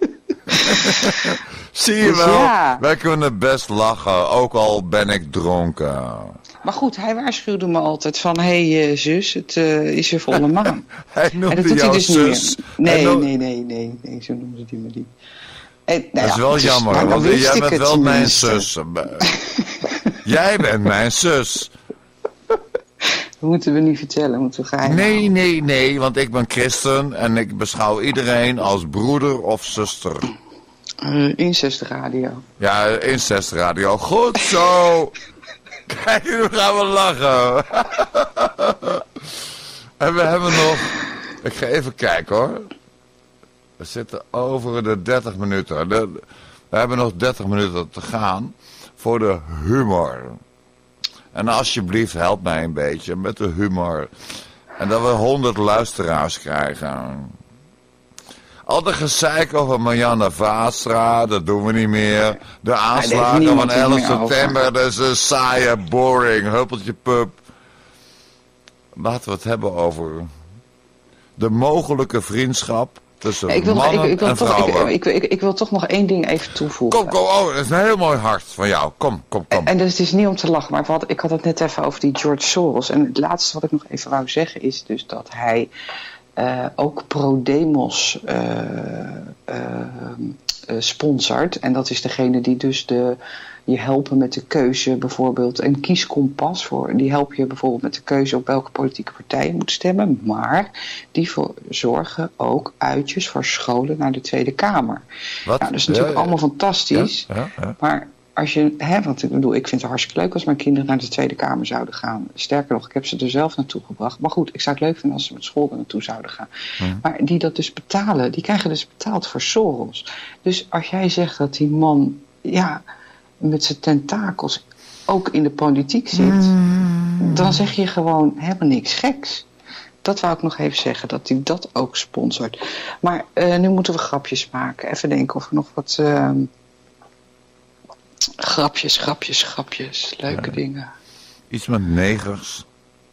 Speaker 1: Zie je
Speaker 2: Dus
Speaker 1: wel,
Speaker 2: ja.
Speaker 1: wij kunnen best lachen, ook al ben ik dronken.
Speaker 2: Maar goed, hij waarschuwde me altijd van... hé hey, uh, zus, het uh, is weer volle maan.
Speaker 1: Hij
Speaker 2: En
Speaker 1: noemde
Speaker 2: dat doet hij
Speaker 1: jou
Speaker 2: dus
Speaker 1: zus.
Speaker 2: niet meer. Nee,
Speaker 1: Hij noem-
Speaker 2: nee, nee, nee, nee, zo noemde hij me niet. En, nou
Speaker 1: Dat is
Speaker 2: ja,
Speaker 1: wel
Speaker 2: dus-
Speaker 1: jammer,
Speaker 2: maar dan
Speaker 1: want
Speaker 2: wist
Speaker 1: jij
Speaker 2: ik
Speaker 1: bent
Speaker 2: het
Speaker 1: wel mijn
Speaker 2: tenminste.
Speaker 1: zus. Jij bent mijn zus.
Speaker 2: Dat moeten we niet vertellen, moeten we geheim
Speaker 1: Nee,
Speaker 2: houden.
Speaker 1: nee, nee, want ik ben christen en ik beschouw iedereen als broeder of zuster.
Speaker 2: Uh, Incestradio.
Speaker 1: Ja, incestradio. Goed zo. Kijk, nu gaan we lachen. En we hebben nog... Ik ga even kijken hoor. We zitten over de dertig minuten. De- We hebben nog dertig minuten te gaan voor de humor. En alsjeblieft help mij een beetje met de humor. En dat we honderd luisteraars krijgen. Al de gezeik over Marianne Vaatstra, dat doen we niet meer. De aanslagen van
Speaker 2: niemand het
Speaker 1: elf
Speaker 2: meer over.
Speaker 1: september, dat is een saaie, boring, huppeltje pup. Laten we het hebben over de mogelijke vriendschap tussen
Speaker 2: Ik wil,
Speaker 1: mannen
Speaker 2: ik, ik, wil
Speaker 1: en
Speaker 2: toch,
Speaker 1: vrouwen.
Speaker 2: ik, ik, ik, ik wil toch nog één ding even toevoegen.
Speaker 1: Kom, kom, oh, dat is een heel mooi hart van jou. Kom, kom, kom.
Speaker 2: En dus het is niet om te lachen, maar wat, ik had het net even over die George Soros. En het laatste wat ik nog even wou zeggen is dus dat hij uh, ook ProDemos uh, uh, uh, sponsort. En dat is degene die dus de, je helpen met de keuze, bijvoorbeeld een kieskompas. Voor, die help je bijvoorbeeld met de keuze op welke politieke partij je moet stemmen. Maar die voor, zorgen ook uitjes voor scholen naar de Tweede Kamer.
Speaker 1: Wat?
Speaker 2: Nou, dat is natuurlijk
Speaker 1: Ja, ja.
Speaker 2: allemaal fantastisch.
Speaker 1: Ja, ja, ja.
Speaker 2: Maar als je, hè, want ik bedoel, ik vind het hartstikke leuk als mijn kinderen naar de Tweede Kamer zouden gaan. Sterker nog, ik heb ze er zelf naartoe gebracht. Maar goed, ik zou het leuk vinden als ze met school er naartoe zouden gaan.
Speaker 1: Hmm.
Speaker 2: Maar die dat dus betalen, die krijgen dus betaald voor Soros. Dus als jij zegt dat die man, ja, met zijn tentakels ook in de politiek zit, dan zeg je gewoon helemaal niks geks. Dat wou ik nog even zeggen, dat hij dat ook sponsort. Maar uh, nu moeten we grapjes maken. Even denken of er nog wat... Uh, grapjes, grapjes, grapjes. Leuke
Speaker 1: Ja.
Speaker 2: dingen.
Speaker 1: Iets met negers.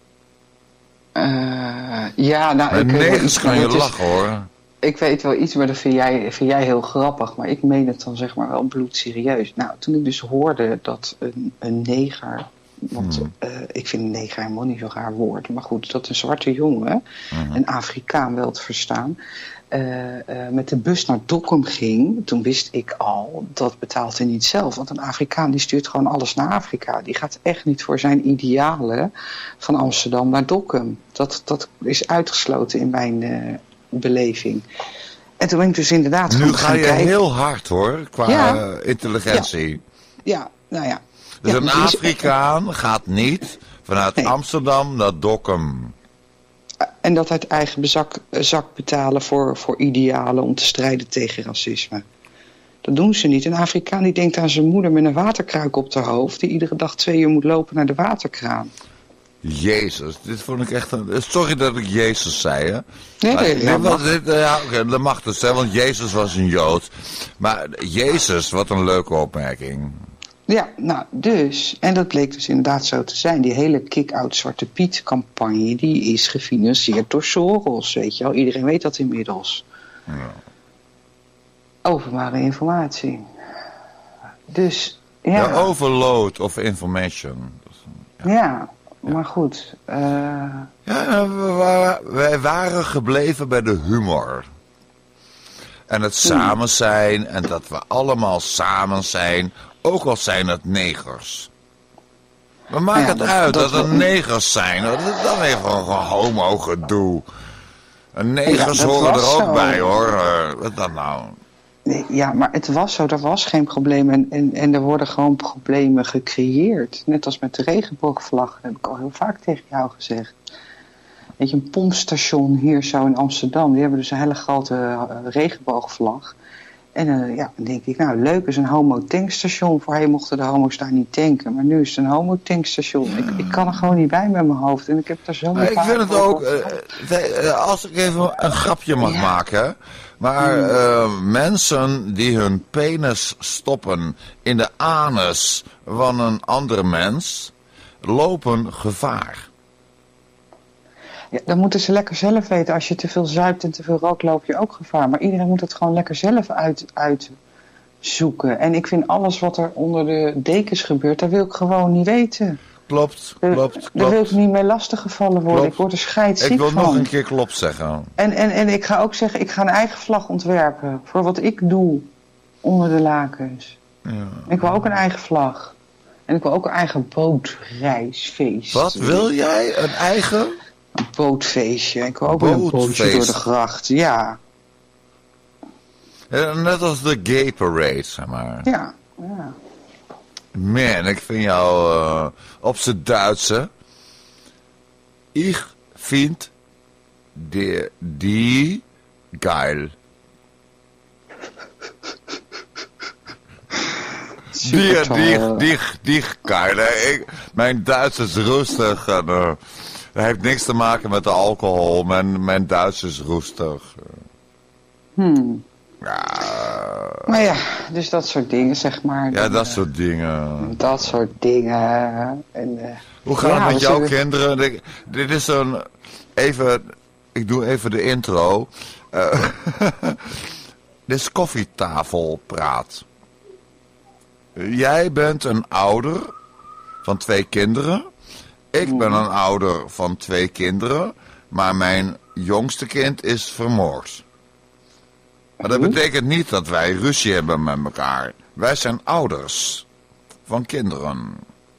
Speaker 2: Uh, ja, nou...
Speaker 1: Met
Speaker 2: ik weet wel
Speaker 1: negers
Speaker 2: iets,
Speaker 1: kan
Speaker 2: maar
Speaker 1: je
Speaker 2: het is-
Speaker 1: lachen hoor.
Speaker 2: Ik weet wel iets, maar dat vind jij, vind jij heel grappig. Maar ik meen het dan zeg maar wel bloedserieus. Nou, toen ik dus hoorde dat een, een neger... Want
Speaker 1: Hmm.
Speaker 2: uh, ik vind een neger helemaal niet zo'n raar woord. Maar goed, dat een zwarte jongen,
Speaker 1: Mhm.
Speaker 2: een Afrikaan wel te verstaan... Uh, uh, met de bus naar Dokkum ging... toen wist ik al, dat betaalt hij niet zelf. Want een Afrikaan die stuurt gewoon alles naar Afrika. Die gaat echt niet voor zijn idealen van Amsterdam naar Dokkum. Dat, dat is uitgesloten in mijn uh, beleving. En toen ben ik dus inderdaad
Speaker 1: Nu
Speaker 2: gewoon
Speaker 1: ga
Speaker 2: gaan
Speaker 1: je
Speaker 2: kijken.
Speaker 1: heel hard hoor, qua
Speaker 2: Ja.
Speaker 1: eh, intelligentie.
Speaker 2: Ja, nou ja.
Speaker 1: Dus
Speaker 2: Ja,
Speaker 1: een
Speaker 2: die is-
Speaker 1: Afrikaan gaat niet vanuit
Speaker 2: Nee.
Speaker 1: Amsterdam naar Dokkum.
Speaker 2: En dat uit eigen bezak, zak betalen voor, voor idealen om te strijden tegen racisme. Dat doen ze niet. Een Afrikaan die denkt aan zijn moeder met een waterkruik op haar hoofd... die iedere dag twee uur moet lopen naar de waterkraan.
Speaker 1: Jezus, dit vond ik echt een... Sorry dat ik Jezus zei, hè.
Speaker 2: Nee,
Speaker 1: Maar-
Speaker 2: nee,
Speaker 1: nee,
Speaker 2: dat
Speaker 1: maar
Speaker 2: mag.
Speaker 1: dit, eh, ja, oké, dat mag dus, hè, want Jezus was een Jood. Maar Jezus, wat een leuke opmerking.
Speaker 2: Ja, nou dus. En dat bleek dus inderdaad zo te zijn. Die hele kick-out Zwarte Piet campagne... die is gefinancierd door Soros, weet je wel. Iedereen weet dat inmiddels.
Speaker 1: Ja.
Speaker 2: Overmare informatie. Dus, ja.
Speaker 1: Ja, overload of information.
Speaker 2: Ja, Maar goed. Uh...
Speaker 1: Ja, we waren, wij waren gebleven bij de humor. En het samen zijn en dat we allemaal samen zijn, ook al zijn het negers. We maken ja, het dat, uit dat, dat het negers zijn. Dat is dan even een homo gedoe. En negers ja, horen er ook zo. bij hoor. Uh, wat dan nou?
Speaker 2: Nee, ja, maar het was zo. Er was geen probleem. En, en, en er worden gewoon problemen gecreëerd. Net als met de regenboogvlag. Dat heb ik al heel vaak tegen jou gezegd. Weet je, een pompstation hier zo in Amsterdam. Die hebben dus een hele grote uh, regenboogvlag. En uh, ja, dan denk ik, nou leuk is een homo-tankstation. Voorheen mochten de homo's daar niet tanken. Maar nu is het een homo-tankstation. Ik, ik kan er gewoon niet bij met mijn hoofd. En ik heb daar zo mee.
Speaker 1: Ik vind het ook, uh, als ik even een grapje mag ja. maken. Maar uh, mensen die hun penis stoppen in de anus van een andere mens, lopen gevaar.
Speaker 2: Ja, dan moeten ze lekker zelf weten. Als je te veel zuipt en te veel rookt, loop je ook gevaar. Maar iedereen moet het gewoon lekker zelf uit, uitzoeken. En ik vind alles wat er onder de dekens gebeurt, dat wil ik gewoon niet weten.
Speaker 1: Klopt, klopt, klopt.
Speaker 2: Daar wil ik niet mee lastiggevallen worden. Klopt. Ik word er scheidsziek van.
Speaker 1: Ik wil nog een keer klopt zeggen.
Speaker 2: En, en, en ik ga ook zeggen, ik ga een eigen vlag ontwerpen. Voor wat ik doe onder de lakens. Ja. Ik wil ook een eigen vlag. En ik wil ook een eigen bootreisfeest.
Speaker 1: Wat wil jij? Een eigen...
Speaker 2: Een bootfeestje. Ik wil ook weer een bootje door de gracht. Ja.
Speaker 1: ja. Net als de gay parade, zeg maar.
Speaker 2: Ja. ja.
Speaker 1: Man, ik vind jou uh, op z'n Duitse. Ik vind die, die geil. Die, die, die, die geil. Ik, mijn Duits is rustig en... Uh, Dat heeft niks te maken met de alcohol. Mijn, mijn Duits is roestig.
Speaker 2: Hmm.
Speaker 1: Ja.
Speaker 2: Maar ja, dus dat soort dingen, zeg maar.
Speaker 1: Ja, dat uh, soort dingen.
Speaker 2: Dat soort dingen. En, uh,
Speaker 1: Hoe gaat ja, het met jouw kinderen? Dit, dit is een... Even... Ik doe even de intro. Uh, dit is koffietafelpraat. Jij bent een ouder van twee kinderen. Ik ben een ouder van twee kinderen, maar mijn jongste kind is vermoord. Maar dat betekent niet dat wij ruzie hebben met elkaar. Wij zijn ouders van kinderen.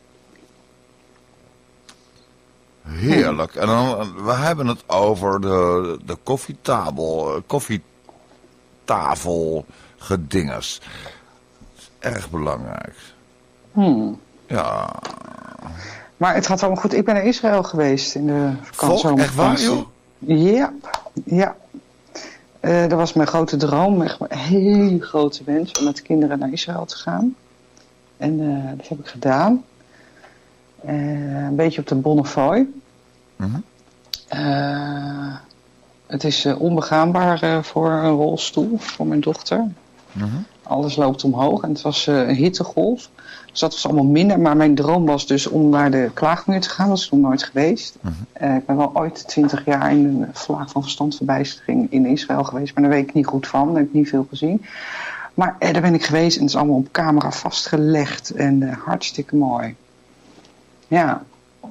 Speaker 1: Heerlijk. En dan, we hebben het over de, de koffietafel, koffietafel gedinges. Erg belangrijk.
Speaker 2: Hmm.
Speaker 1: Ja...
Speaker 2: Maar het gaat allemaal goed. Ik ben naar Israël geweest in de vakantie.
Speaker 1: Echt waar, joh?
Speaker 2: Ja, ja. Uh, dat was mijn grote droom. Echt een hele grote wens om met de kinderen naar Israël te gaan. En uh, dat heb ik gedaan. Uh, een beetje op de Bonnefoy. Mm-hmm. Uh, het is uh, onbegaanbaar uh, voor een rolstoel, voor mijn dochter. Mm-hmm. Alles loopt omhoog en het was uh, een hittegolf. Dus dat was allemaal minder. Maar mijn droom was dus om naar de Klaagmuur te gaan. Dat is nog nooit geweest. Mm-hmm. Uh, ik ben wel ooit twintig jaar in een vlaag van verstandverbijstering in Israël geweest. Maar daar weet ik niet goed van. Daar heb ik niet veel gezien. Maar uh, daar ben ik geweest en het is allemaal op camera vastgelegd. En uh, hartstikke mooi. Ja.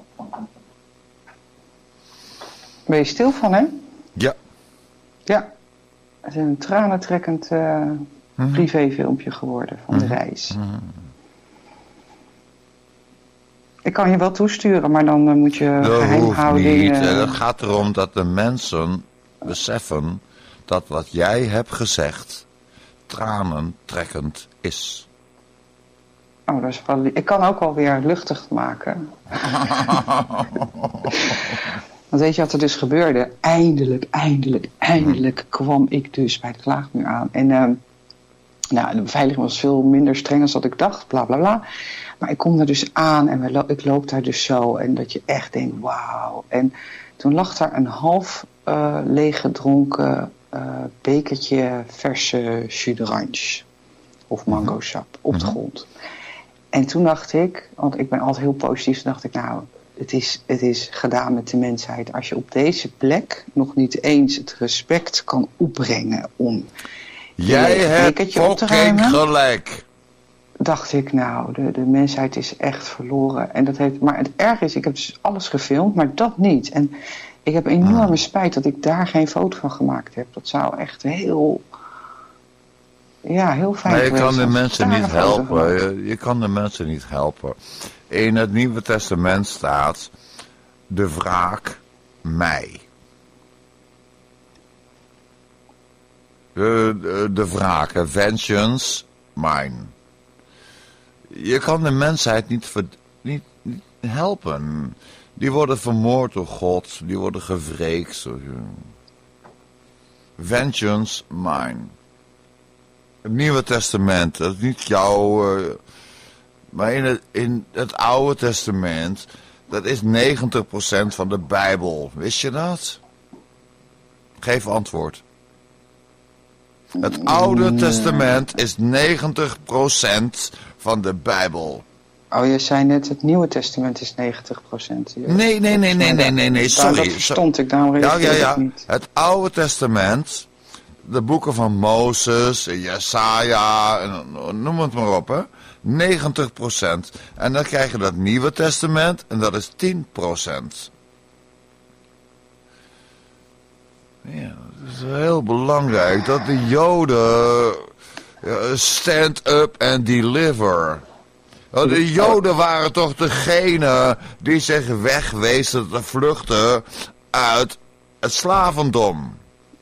Speaker 2: Ben je stil van, hè?
Speaker 1: Ja.
Speaker 2: Ja. Het is een tranentrekkend uh, mm-hmm. privéfilmpje geworden van mm-hmm. de reis. Mm-hmm. Ik kan je wel toesturen, maar dan uh, moet je
Speaker 1: dat
Speaker 2: geheimhouding...
Speaker 1: Hoeft niet.
Speaker 2: Uh...
Speaker 1: Het gaat erom dat de mensen beseffen dat wat jij hebt gezegd tranentrekkend is.
Speaker 2: Oh, dat is wel... Ik kan ook wel weer luchtig maken. Want weet je wat er dus gebeurde? Eindelijk, eindelijk, eindelijk kwam ik dus bij de Klaagmuur aan. En uh, nou, de beveiliging was veel minder streng dan dat ik dacht, bla bla bla. Maar ik kom daar dus aan en we lo- ik loop daar dus zo. En dat je echt denkt, wauw. En toen lag daar een half uh, leeggedronken uh, bekertje verse jus d'orange. Of mango sap op de grond. En toen dacht ik, want ik ben altijd heel positief, toen dacht ik, nou, het is, het is gedaan met de mensheid. Als je op deze plek nog niet eens het respect kan opbrengen om
Speaker 1: jij hebt fucking gelijk.
Speaker 2: dacht ik, nou, de, de mensheid is echt verloren. En dat heeft, maar het erg is, ik heb dus alles gefilmd, maar dat niet. En ik heb enorme
Speaker 1: Hmm.
Speaker 2: spijt dat ik daar geen foto van gemaakt heb. Dat zou echt heel, ja, heel fijn
Speaker 1: Maar je
Speaker 2: geweest
Speaker 1: kan de
Speaker 2: zijn.
Speaker 1: mensen
Speaker 2: Daar
Speaker 1: niet
Speaker 2: een foto van
Speaker 1: helpen.
Speaker 2: gemaakt.
Speaker 1: Je, je kan de mensen niet helpen. In het Nieuwe Testament staat de wraak mij. De, de, de wraak, hè, vengeance, mine. Je kan de mensheid niet, ver, niet, niet helpen. Die worden vermoord door God. Die worden gewreekt. Vengeance, mine. Het Nieuwe Testament, dat is niet jouw... Uh, maar in het, in het Oude Testament, dat is negentig procent van de Bijbel. Wist je dat? Geef antwoord. Het Oude Testament is negentig procent van de Bijbel.
Speaker 2: Oh, je zei net, het Nieuwe Testament is negentig procent.
Speaker 1: Nee, nee, nee, nee, nee, nee, nee, sorry.
Speaker 2: Dat verstond ik, daarom
Speaker 1: Ja,
Speaker 2: reageerde
Speaker 1: ja,
Speaker 2: ik
Speaker 1: ja.
Speaker 2: niet.
Speaker 1: Het Oude Testament, de boeken van Mozes, Jesaja, en noem het maar op, hè. negentig procent. En dan krijg je dat Nieuwe Testament en dat is tien procent. Ja, dat is heel belangrijk dat de Joden uh, stand up and deliver. Nou, de Joden waren toch degene die zich wegwezen te vluchten uit het slavendom.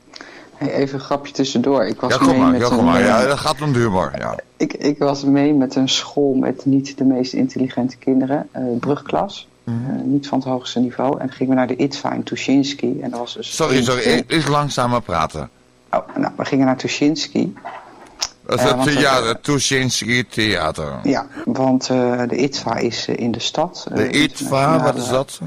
Speaker 2: Hey, even een grapje tussendoor. Ik was
Speaker 1: Ja, kom
Speaker 2: mee
Speaker 1: maar,
Speaker 2: met
Speaker 1: ja, kom
Speaker 2: een,
Speaker 1: maar.
Speaker 2: eh,
Speaker 1: Ja, dat gaat om de humor, ja.
Speaker 2: Ik, ik was mee met een school met niet de meest intelligente kinderen, uh, brugklas.
Speaker 1: Mm-hmm.
Speaker 2: Uh, niet van het hoogste niveau. En dan gingen we naar de I T V A in Tuschinski. En dat was dus
Speaker 1: Sorry,
Speaker 2: een-
Speaker 1: sorry, iets langzamer praten.
Speaker 2: Oh, nou, we gingen naar Tuschinski.
Speaker 1: Dat is
Speaker 2: Eh,
Speaker 1: het
Speaker 2: want we-
Speaker 1: theater, het Tuschinski Theater.
Speaker 2: Ja, want uh, de I T V A is uh, in de stad. Uh,
Speaker 1: De I T V A, wat is dat?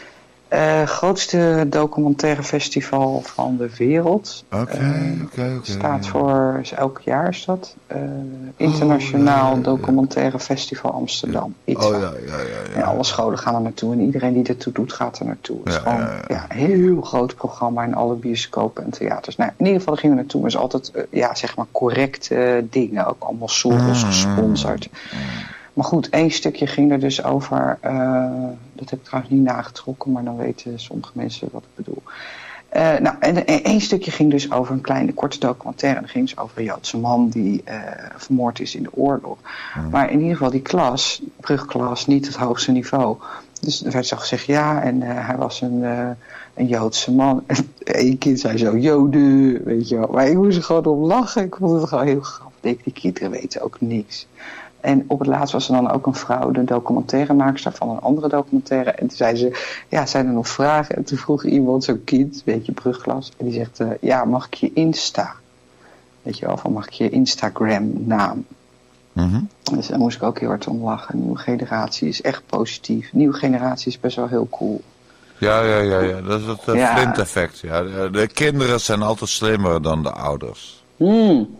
Speaker 2: Uh, grootste documentaire festival van de wereld.
Speaker 1: Oké,
Speaker 2: Uh,
Speaker 1: oké, oké.
Speaker 2: Staat voor, is elk jaar is dat. Uh, Internationaal
Speaker 1: Oh, ja, ja.
Speaker 2: Documentaire Festival Amsterdam. I T V A.
Speaker 1: Oh ja, ja, ja.
Speaker 2: En
Speaker 1: ja.
Speaker 2: alle scholen gaan er naartoe en iedereen die ertoe doet gaat er naartoe. Het is
Speaker 1: Ja,
Speaker 2: gewoon
Speaker 1: ja, ja.
Speaker 2: ja, een heel groot programma in alle bioscopen en theaters. Nou, in ieder geval daar gingen we naartoe, maar het is altijd uh, ja, zeg maar correcte uh, dingen. Ook allemaal Soros
Speaker 1: Mm.
Speaker 2: gesponsord. Maar goed, één stukje ging er dus over, uh, dat heb ik trouwens niet nagetrokken, maar dan weten sommige mensen wat ik bedoel. Uh, nou, en één stukje ging dus over een kleine korte documentaire. En dat ging dus over een Joodse man die uh, vermoord is in de oorlog. Mm. Maar in ieder geval die klas, brugklas, niet het hoogste niveau. Dus er werd zo gezegd, ja, en uh, hij was een, uh, een Joodse man. En één kind zei zo, Joden, weet je wel. Maar ik moest er gewoon om lachen. Ik vond het gewoon heel grappig. Ik denk, die kinderen weten ook niks. En op het laatst was er dan ook een vrouw, de documentairemaakster van een andere documentaire. En toen zei ze, ja, zijn er nog vragen? En toen vroeg iemand, zo'n kind, een beetje brugklas. En die zegt, uh, ja, mag ik je Insta? Weet je wel, van mag ik je Instagram-naam?
Speaker 1: Mm-hmm.
Speaker 2: Dus daar moest ik ook heel hard om lachen. Nieuwe generatie is echt positief. Nieuwe generatie is best wel heel cool.
Speaker 1: Ja, ja, ja, ja. Dat is het uh,
Speaker 2: Ja.
Speaker 1: Flint-effect. Ja. De, de kinderen zijn altijd slimmer dan de ouders.
Speaker 2: Mm.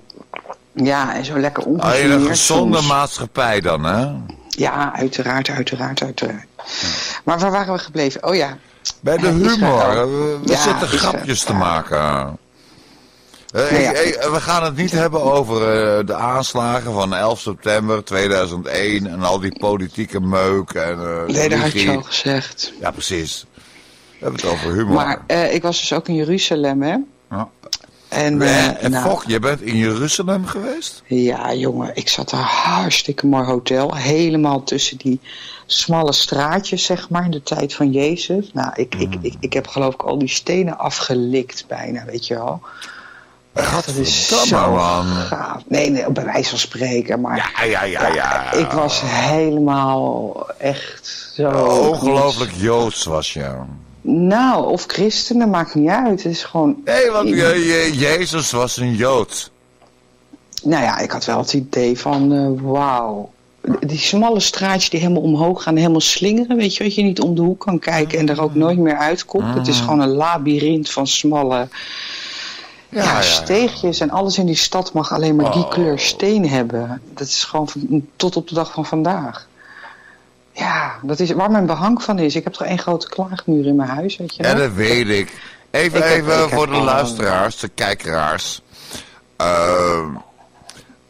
Speaker 2: Ja, en zo lekker
Speaker 1: Ah, in
Speaker 2: ongegeneerd
Speaker 1: een gezonde
Speaker 2: soms.
Speaker 1: maatschappij dan, hè?
Speaker 2: Ja, uiteraard, uiteraard, uiteraard. Maar waar waren we gebleven? Oh ja.
Speaker 1: Bij de
Speaker 2: Uh,
Speaker 1: humor.
Speaker 2: Israël.
Speaker 1: We, we
Speaker 2: Ja,
Speaker 1: zitten
Speaker 2: Israël.
Speaker 1: grapjes te maken. Uh,
Speaker 2: Nee, ja.
Speaker 1: ik- ik- we gaan het niet hebben over uh, de aanslagen van elf september tweeduizend één en al die politieke meuk en uh,
Speaker 2: Nee, dat had je
Speaker 1: religie.
Speaker 2: al gezegd.
Speaker 1: Ja, precies. We hebben het over humor.
Speaker 2: Maar uh, ik was dus ook in Jeruzalem, hè.
Speaker 1: Ja.
Speaker 2: En,
Speaker 1: Eh,
Speaker 2: uh,
Speaker 1: en
Speaker 2: nou,
Speaker 1: Fok, je bent in Jeruzalem geweest?
Speaker 2: ja, jongen, ik zat daar hartstikke mooi hotel. Helemaal tussen die smalle straatjes, zeg maar, in de tijd van Jezus. Nou, ik, ik, ik, ik heb geloof ik al die stenen afgelikt bijna, weet je wel. Echt, dat is zo
Speaker 1: Gadverdamme, man.
Speaker 2: gaaf. Nee, nee, bij wijze van spreken, maar
Speaker 1: Ja, ja, ja, ja.
Speaker 2: ik was helemaal echt zo...
Speaker 1: Ongelooflijk Joods was je.
Speaker 2: Nou, of christenen, maakt niet uit. Het is gewoon...
Speaker 1: Nee, want je, je- Jezus was een Jood.
Speaker 2: Nou ja, ik had wel het idee van, uh, wauw. Die smalle straatjes die helemaal omhoog gaan, helemaal slingeren. Weet je, dat je niet om de hoek kan kijken en er ook nooit meer uitkomt. Het is gewoon een labyrint van smalle ja,
Speaker 1: ja, ja.
Speaker 2: steegjes. En alles in die stad mag alleen maar die
Speaker 1: Oh.
Speaker 2: kleur steen hebben. Dat is gewoon van, tot op de dag van vandaag. Ja, dat is waar mijn behang van is. Ik heb toch één grote klaagmuur in mijn huis, weet je
Speaker 1: Ja,
Speaker 2: wel?
Speaker 1: dat weet ik. Even,
Speaker 2: Ik heb-
Speaker 1: even
Speaker 2: ik heb
Speaker 1: voor de
Speaker 2: al-
Speaker 1: luisteraars, de kijkeraars. Ehm,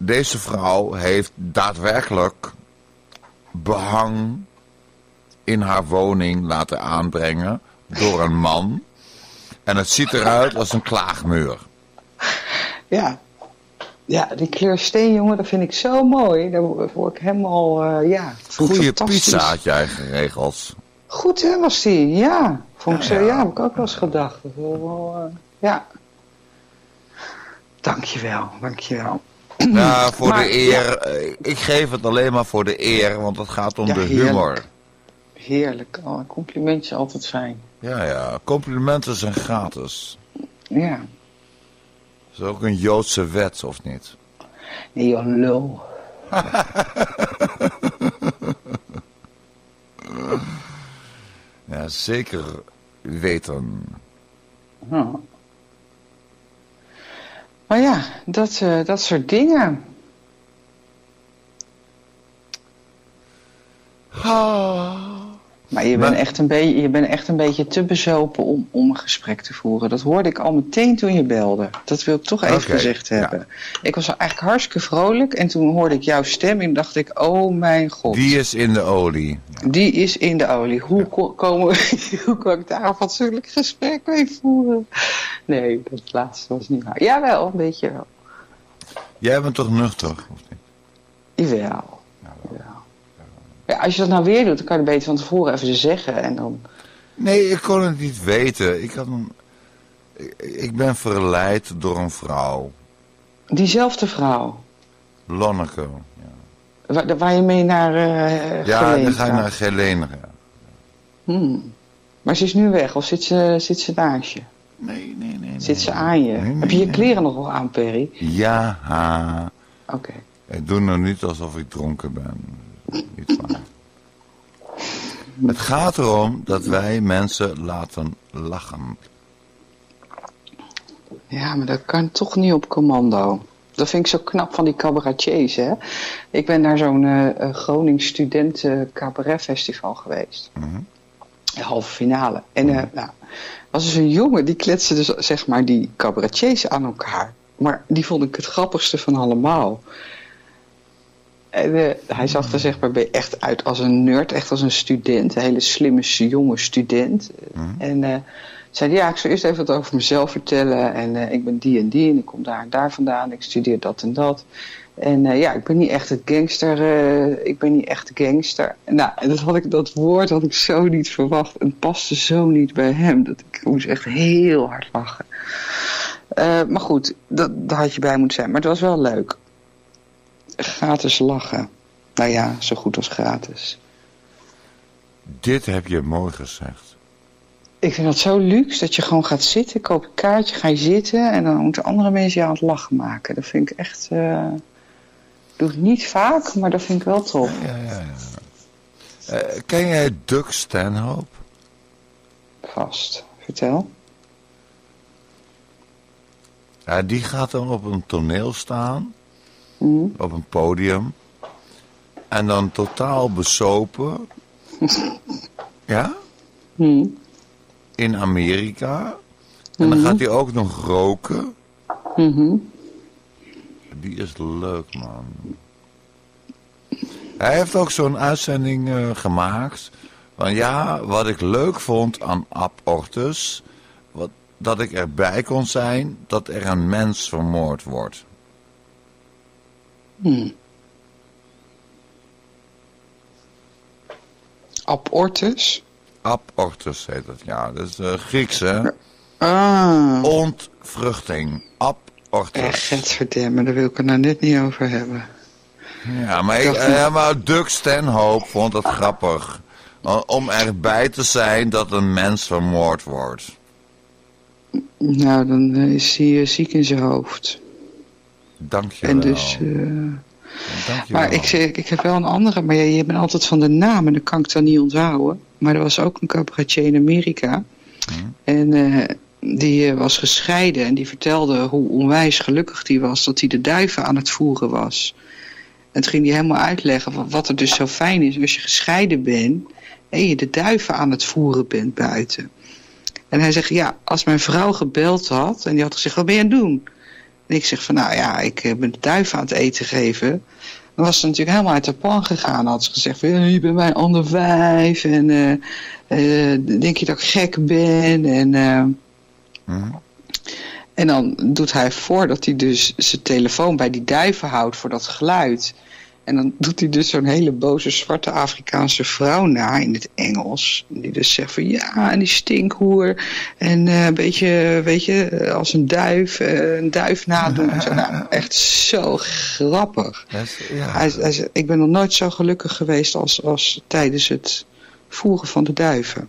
Speaker 1: deze vrouw heeft daadwerkelijk behang in haar woning laten aanbrengen door een man. En het ziet eruit als een klaagmuur.
Speaker 2: Ja. Ja, die kleur steen, jongen, dat vind ik zo mooi. Daar word ik helemaal, uh, ja.
Speaker 1: Goeie pizza had jij geregeld.
Speaker 2: Goed, hè, was die, ja. Vond ik
Speaker 1: ja,
Speaker 2: zo,
Speaker 1: ja.
Speaker 2: ja, heb ik ook wel eens gedacht. Dat wel, uh, ja. Dankjewel, dankjewel.
Speaker 1: Ja, voor
Speaker 2: maar,
Speaker 1: de eer.
Speaker 2: Ja.
Speaker 1: Ik geef het alleen maar voor de eer, want het gaat om
Speaker 2: ja,
Speaker 1: de
Speaker 2: heerlijk.
Speaker 1: humor.
Speaker 2: Heerlijk, oh, een complimentje altijd fijn.
Speaker 1: Ja, ja, complimenten zijn gratis.
Speaker 2: Ja.
Speaker 1: Dat is ook een Joodse wet, of niet?
Speaker 2: Nee, joh, lul.
Speaker 1: Ja, zeker weten.
Speaker 2: Oh. Maar ja, dat, uh, dat soort dingen.
Speaker 1: Ah.
Speaker 2: Maar je
Speaker 1: Maar-
Speaker 2: bent, echt een beetje, je bent echt een beetje te bezopen om, om een gesprek te voeren. Dat hoorde ik al meteen toen je belde. Dat wil ik toch even
Speaker 1: Oké,
Speaker 2: gezegd
Speaker 1: ja.
Speaker 2: hebben. Ik was eigenlijk hartstikke vrolijk en toen hoorde ik jouw stem en dacht ik, oh mijn god.
Speaker 1: Die is in de olie.
Speaker 2: Die is in de olie. Hoe, ko- komen we, hoe kan ik daar een fatsoenlijk gesprek mee voeren? Nee, dat laatste was niet waar. Jawel, een beetje wel.
Speaker 1: Jij bent toch nuchter, of niet?
Speaker 2: Jawel. Jawel. Ja, als je dat nou weer doet, dan kan je het beter van tevoren even zeggen en dan...
Speaker 1: Nee, ik kon het niet weten. Ik, had een... ik, ik ben verleid door een vrouw.
Speaker 2: Diezelfde vrouw,
Speaker 1: Lonneke. Ja,
Speaker 2: waar, waar je mee naar uh,
Speaker 1: ja dan ga je naar Gelene. Ja.
Speaker 2: Hmm. Maar ze is nu weg, of zit ze, zit ze naast je?
Speaker 1: Nee, nee, nee.
Speaker 2: Zit
Speaker 1: nee.
Speaker 2: ze aan je?
Speaker 1: Nee, nee,
Speaker 2: Heb je je
Speaker 1: nee.
Speaker 2: kleren nog wel aan, Perry?
Speaker 1: Ja, ha.
Speaker 2: Oké.
Speaker 1: Ik doe nou niet alsof ik dronken ben. Niet waar. Het gaat erom dat wij mensen laten lachen.
Speaker 2: Ja, maar dat kan toch niet op commando. Dat vind ik zo knap van die cabaretiers, hè. Ik ben naar zo'n uh, Gronings studenten cabaret festival geweest.
Speaker 1: Mm-hmm.
Speaker 2: De halve finale. En uh, nou, was dus een jongen, die kletste dus zeg maar die cabaretiers aan elkaar. Maar die vond ik het grappigste van allemaal. En uh, hij zag er zeg maar echt uit als een nerd, echt als een student. Een hele slimme jonge student.
Speaker 1: Mm-hmm.
Speaker 2: En uh, zei ja, ik zal eerst even wat over mezelf vertellen. En uh, ik ben die en die en ik kom daar en daar vandaan. Ik studeer dat en dat. En uh, ja, ik ben niet echt een gangster. Uh, ik ben niet echt een gangster. Nou, en dat, had ik, dat woord had ik zo niet verwacht. En het paste zo niet bij hem. Dat ik moest echt heel hard lachen. Uh, maar goed, dat, daar had je bij moeten zijn. Maar het was wel leuk. Gratis lachen. Nou ja, zo goed als gratis.
Speaker 1: Dit heb je mooi gezegd.
Speaker 2: Ik vind dat zo luxe dat je gewoon gaat zitten. Koop een kaartje, ga je zitten. En dan moeten andere mensen je aan het lachen maken. Dat vind ik echt... Uh, doe het niet vaak, maar dat vind ik wel tof.
Speaker 1: Ja, ja, ja. Uh, ken jij Doug Stanhope?
Speaker 2: Vast. Vertel.
Speaker 1: Ja, die gaat dan op een toneel staan.
Speaker 2: Mm.
Speaker 1: Op een podium. En dan totaal besopen. Ja?
Speaker 2: Mm.
Speaker 1: In Amerika. En dan gaat hij ook nog roken.
Speaker 2: Mm-hmm.
Speaker 1: Die is leuk, man. Hij heeft ook zo'n uitzending uh, gemaakt. Van ja, wat ik leuk vond aan Abortus. Wat, dat ik erbij kon zijn dat er een mens vermoord wordt.
Speaker 2: Hmm. Abortus?
Speaker 1: Abortus heet het, ja. Dat is uh, Grieks, hè?
Speaker 2: Ah.
Speaker 1: Ontvruchting. Abortus.
Speaker 2: Echt, godverdomme, daar wil ik het nou net niet over hebben.
Speaker 1: Ja, maar, ik, uh, maar Doug Stanhope vond het grappig. Uh, om erbij te zijn dat een mens vermoord wordt.
Speaker 2: Nou, dan uh, is hij uh, ziek in zijn hoofd.
Speaker 1: Dank je
Speaker 2: en
Speaker 1: wel.
Speaker 2: Dus, uh...
Speaker 1: Dank je
Speaker 2: maar
Speaker 1: wel.
Speaker 2: ik, ik, ik heb wel een andere, maar je, je bent altijd van de naam en dan kan ik dan niet onthouden. Maar er was ook een cabaretier in Amerika. Hmm. En uh, die uh, was gescheiden en die vertelde hoe onwijs gelukkig die was dat hij de duiven aan het voeren was. En toen ging hij helemaal uitleggen wat er dus zo fijn is als je gescheiden bent en je de duiven aan het voeren bent buiten. En hij zegt, ja, als mijn vrouw gebeld had en die had gezegd, wat ben je aan het doen? En ik zeg van, nou ja, ik ben de duif aan het eten geven. Dan was ze natuurlijk helemaal uit de pan gegaan. Dan had ze gezegd van, ja, je bent mijn ander wijf. En uh, uh, denk je dat ik gek ben? En, uh, mm-hmm. en dan doet hij voordat hij dus zijn telefoon bij die duiven houdt voor dat geluid. En dan doet hij dus zo'n hele boze zwarte Afrikaanse vrouw na in het Engels. Die dus zegt van ja, en die stinkhoer. En uh, een beetje, weet je, als een duif, uh, een duif nadoen. En zo. Nou, echt zo grappig. Yes, ja. hij, hij, ik ben nog nooit zo gelukkig geweest als, als tijdens het voeren van de duiven.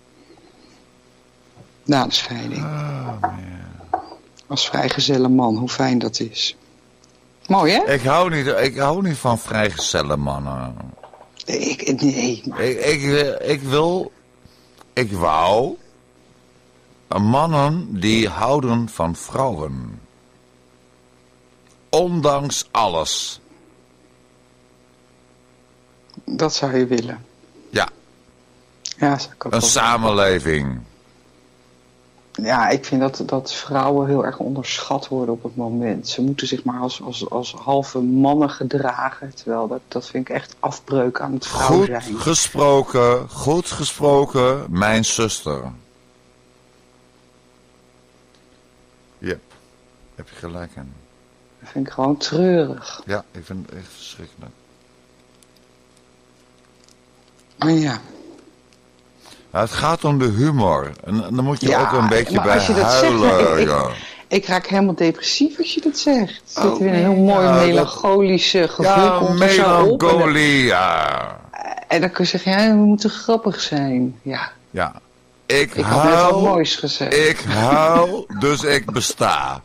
Speaker 2: Na de scheiding. Oh, als vrijgezelle man, hoe fijn dat is. Mooi, hè?
Speaker 1: Ik hou niet, ik hou niet van vrijgezelle mannen.
Speaker 2: Ik, nee.
Speaker 1: Ik, ik, ik wil... Ik wou... Mannen die houden van vrouwen. Ondanks alles.
Speaker 2: Dat zou je willen.
Speaker 1: Ja.
Speaker 2: Ja, zou ik ook
Speaker 1: Een
Speaker 2: wel
Speaker 1: samenleving.
Speaker 2: Willen. Ja, ik vind dat, dat vrouwen heel erg onderschat worden op het moment. Ze moeten zich maar als, als, als halve mannen gedragen. Terwijl dat, dat vind ik echt afbreuk aan het vrouw
Speaker 1: goed
Speaker 2: zijn.
Speaker 1: Goed gesproken, goed gesproken, mijn zuster. Yep, heb je gelijk in.
Speaker 2: Dat vind ik gewoon treurig.
Speaker 1: Ja, ik vind het echt verschrikkelijk.
Speaker 2: Maar ja...
Speaker 1: Het gaat om de humor. En dan moet je ja, ook een beetje bij
Speaker 2: als je dat
Speaker 1: huilen.
Speaker 2: Zegt, ik,
Speaker 1: ja.
Speaker 2: ik, ik raak helemaal depressief als je dat zegt. Er zit oh, weer een heel mooi ja, melancholische gevoel
Speaker 1: ja,
Speaker 2: komt
Speaker 1: er
Speaker 2: zo op.
Speaker 1: Melancholie, ja.
Speaker 2: En dan kun je zeggen, ja, we moeten grappig zijn. Ja.
Speaker 1: Ja. Ik,
Speaker 2: ik
Speaker 1: huil,
Speaker 2: had net wat moois gezegd.
Speaker 1: Ik huil, dus ik besta.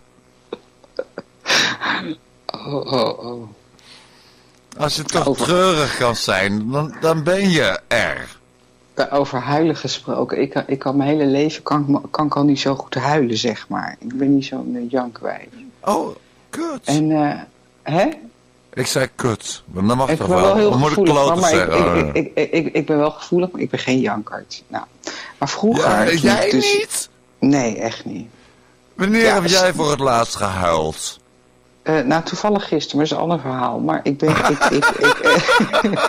Speaker 2: Oh, oh, oh.
Speaker 1: Als je toch Over... treurig kan zijn, dan, dan ben je er.
Speaker 2: Over huilen gesproken. Ik, ik kan mijn hele leven kan, kan ik al niet zo goed huilen, zeg maar. Ik ben niet zo'n uh, jankwijf.
Speaker 1: Oh, kut.
Speaker 2: En, uh, hè?
Speaker 1: Ik zei kut, maar dat mag
Speaker 2: ik
Speaker 1: toch
Speaker 2: wel?
Speaker 1: wel.
Speaker 2: Heel
Speaker 1: dan moet ik kloten
Speaker 2: maar
Speaker 1: zeggen.
Speaker 2: Ik, ik, ik, ik, ik ben wel gevoelig, maar ik ben geen jankert. Nou, maar vroeger...
Speaker 1: Ja, jij
Speaker 2: dus...
Speaker 1: niet?
Speaker 2: Nee, echt niet.
Speaker 1: Wanneer ja, heb dus... jij voor het laatst gehuild?
Speaker 2: Uh, nou, toevallig gisteren, maar dat is een ander verhaal. Maar ik ben... ik, ik, ik, uh...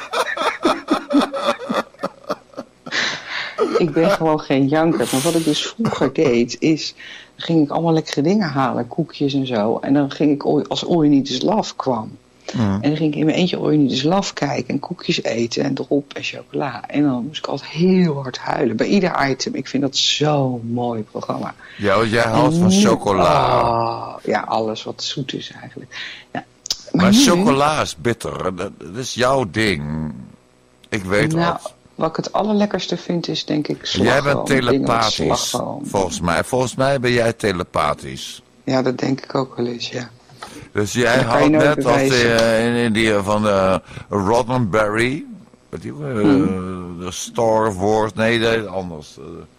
Speaker 2: Ik ben gewoon geen janker. Maar wat ik dus vroeger deed, is... Dan ging ik allemaal lekkere dingen halen. Koekjes en zo. En dan ging ik, als All You Need Is Love kwam. Mm. En dan ging ik in mijn eentje All You Need Is Love kijken. En koekjes eten. En drop en chocola. En dan moest ik altijd heel hard huilen. Bij ieder item. Ik vind dat zo'n mooi programma.
Speaker 1: Ja, want jij houdt van chocola.
Speaker 2: Oh, ja, alles wat zoet is eigenlijk. Ja,
Speaker 1: maar maar nu, chocola is bitter. Dat, dat is jouw ding. Ik weet
Speaker 2: nou,
Speaker 1: wat.
Speaker 2: Wat ik het allerlekkerste vind is denk ik slagroom.
Speaker 1: Jij bent telepathisch, volgens mij. Volgens mij ben jij telepathisch.
Speaker 2: Ja, dat denk ik ook wel eens, ja.
Speaker 1: Dus jij houdt net als die, in, in die van de Roddenberry, die, uh, hmm. de Star Wars, nee, dat is anders.